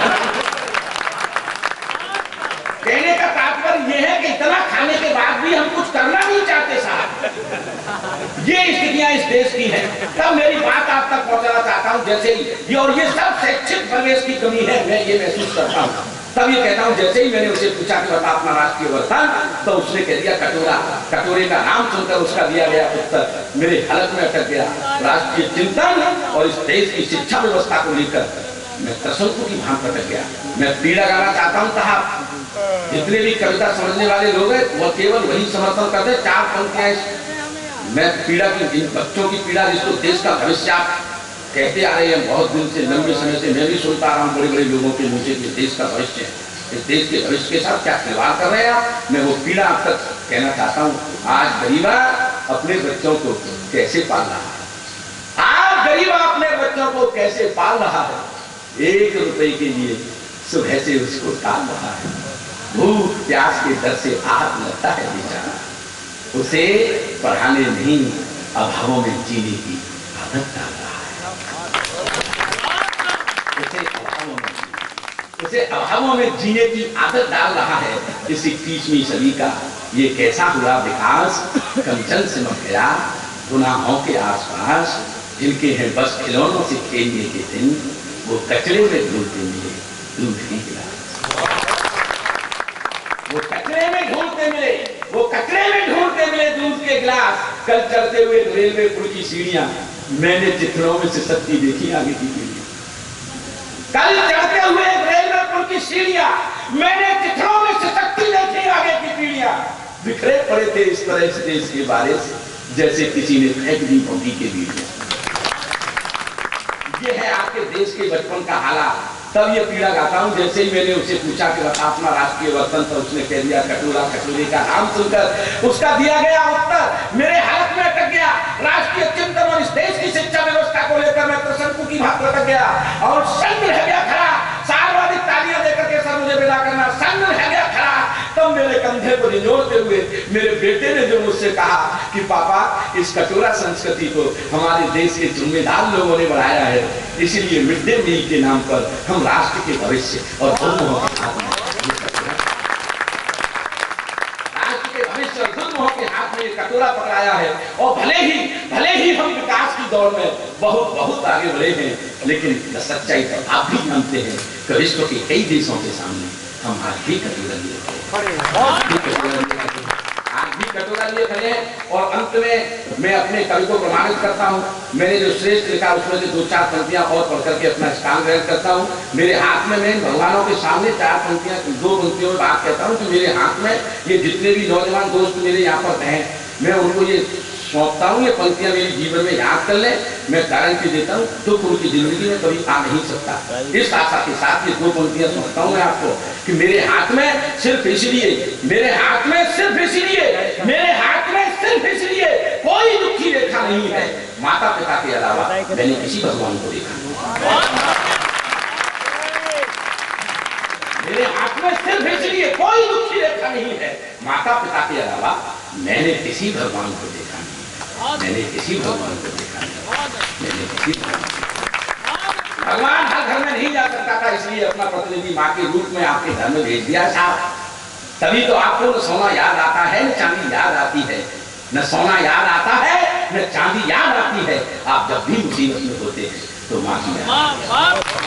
कहने का तात्पर्य यह है कि इतना खाने के बाद भी हम कुछ करना नहीं चाहते साहब। ये स्थितियां इस देश की हैं। तब मेरी बात आप तक पहुंचाना चाहता हूं, जैसे ही और ये सब शैक्षिक प्रवेश की कमी है, मैं ये महसूस करता हूं। तब ये कहता हूं जैसे ही मैंने उसे पूछा कि बता अपना राष्ट्रीय वर्तन, तो उसने कह दिया कटोरा। कटोरे का नाम सुनकर उसका दिया गया उत्तर मेरे हलक में अटक गया। राष्ट्रीय चिंतन और इस देश की शिक्षा व्यवस्था को लेकर मैं त्रसंकु की भांति अटक गया। मैं पीड़ा गाना चाहता हूं साहब, जितने भी कविता समझने वाले लोग हैं वो केवल वही समर्थन करते। 4 पंक्तियां मैं पीड़ा की, इन बच्चों की पीड़ा जिसको देश का भविष्य कहते आ रहे हैं बहुत दिन से, लंबे समय से मैं भी सुनता रहा हूँ बड़े बड़े लोगों के मुझे कि देश का भविष्य है। इस देश के भविष्य के साथ क्या खिलवाड़ कर रहे हैं आप? मैं वो पीड़ा आप तक कहना चाहता हूँ। आज गरीबा अपने बच्चों को कैसे पाल रहा है? आज गरीबा अपने बच्चों को कैसे पाल रहा है? 1 रुपए के लिए सुबह से उसको टाल रहा है। भूख प्यास के डर से आहत लगता है बेचारा। उसे पढ़ाने नहीं, अभावों में जीने की आदत डाल रहा है। उसे अभावों में जीने की आदत डाल रहा है। इस 21वीं सदी का ये कैसा हुआ विकास, कंचन सिमट गया गुनाहों के आसपास। जिनके हैं बस खिलौनों से खेलने के दिन, वो कचरे में ढूंढते मिले दूध के गिलास। वो कचरे में ढूंढते मिले, वो कचरे में ढूंढते मिले दूध के गिलास। कल चलते हुए रेलवे पुल की सीढ़ियां मैंने चित्रों में से सत्ती देखी आगे की पीढ़ी। कल चढ़ते हुए रेलवे पुल की सीढ़ियां मैंने चित्रों में से सत्ती देखी आगे की पीढ़ियां। बिखरे पड़े थे इस तरह इस देश के बारे से जैसे किसी ने फेंक दी भोगी के बीच। ये है आपके देश के बचपन का हालात। तब ये पीड़ा गाता हूं। जैसे ही मैंने उसे पूछा कि बता अपना राष्ट्रीय वर्तन, तो उसने कह दिया कटोरा। कटोरे का नाम सुनकर उसका दिया गया उत्तर मेरे हालत में अटक गया। राष्ट्रीय चिंतन और इस देश की शिक्षा व्यवस्था को लेकर मैं त्रसंकु की भांति अटक गया और संग रह गया खड़ा। सार्वजनिक तालियां देकर के सर मुझे विदा करना, संग रह गया खड़ा। तब मेरे कंधे को निचोड़ते हुए मेरे बेटे ने जो मुझसे कहा कि पापा इस कटोरा संस्कृति को हमारे देश के जिम्मेदार लोगों ने बढ़ाया है, इसलिए मिड डे मील के नाम पर हम राष्ट्र के भविष्य और धर्मों के हाथ में राष्ट्र के भविष्य और धर्मों के हाथ में कटोरा पकड़ाया है। और भले ही हम विकास की दौड़ में बहुत आगे बढ़े हैं, लेकिन सच्चाई तो आप भी जानते हैं कि विश्व के कई देशों के सामने हम आज भी कटोरा लिए खड़े हैं। और अंत में मैं अपने कवि को प्रमाणित करता हूँ। मैंने जो श्रेष्ठ लिखा उसमें से 2-4 पंक्तियां और पढ़ करके अपना स्थान ग्रहण करता हूँ। मेरे हाथ में मैं भगवानों के सामने 4 पंक्तियां 2 पंक्तियों में बात कहता हूँ कि मेरे हाथ में ये जितने भी नौजवान दोस्त मेरे यहाँ पर हैं, मैं उनको ये सौंपता हूँ। ये पंक्तियां मेरे जीवन में याद कर ले, मैं गारंटी देता हूँ दुख उनकी जिंदगी में कभी आ नहीं सकता। इस आशा के साथ ये 2 पंक्तियां सौंपता हूँ मैं आपको। कि मेरे हाथ में सिर्फ इसलिए, मेरे हाथ में सिर्फ इसलिए, मेरे हाथ में सिर्फ इसलिए कोई दुखी रेखा नहीं है, माता पिता के अलावा मैंने किसी भगवान को देखा नहीं। मेरे हाथ में सिर्फ इसलिए कोई दुखी रेखा नहीं है, माता पिता के अलावा मैंने किसी भगवान को देखा नहीं, मैंने किसी भगवान को देखा नहीं, मैंने किसी भगवान हर घर में नहीं जा सकता था, इसलिए अपना प्रतिनिधि माँ के रूप में आपके घर में भेज दिया साहब। तभी तो आपको न सोना याद आता है न चांदी याद आती है, न सोना याद आता है न चांदी याद आती है। आप जब भी मुसीबत में होते हैं तो माँ की याद।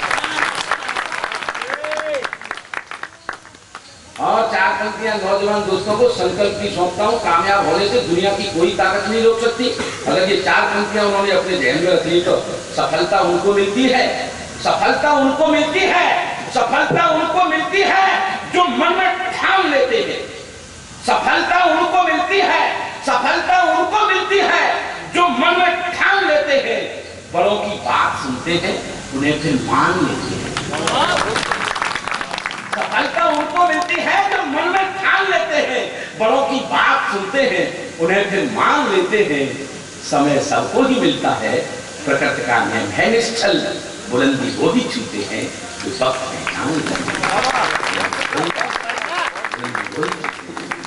और चार पंक्तियां नौजवान दोस्तों को संकल्प की सौंपता हूं, कामयाब होने से दुनिया की कोई ताकत नहीं रोक सकती। अगर ये चार पंक्तियां उन्होंने अपने ध्यान में रख ली तो सफलता उनको मिलती है, सफलता उनको मिलती है, सफलता उनको मिलती है जो मन में ठान लेते हैं। सफलता उनको मिलती है, सफलता उनको मिलती है जो मन में ठान लेते हैं, बड़ों की बात सुनते हैं, उन्हें फिर मान लेते हैं। सफलता उनको मिलती है जो मन में ठान लेते हैं, बड़ों की बात सुनते हैं, उन्हें फिर मान लेते हैं। समय सबको ही मिलता है, प्रकृति का नियम है निश्चल, बुलंदी वो ही छूते हैं जो सब पहचान लेते हैं।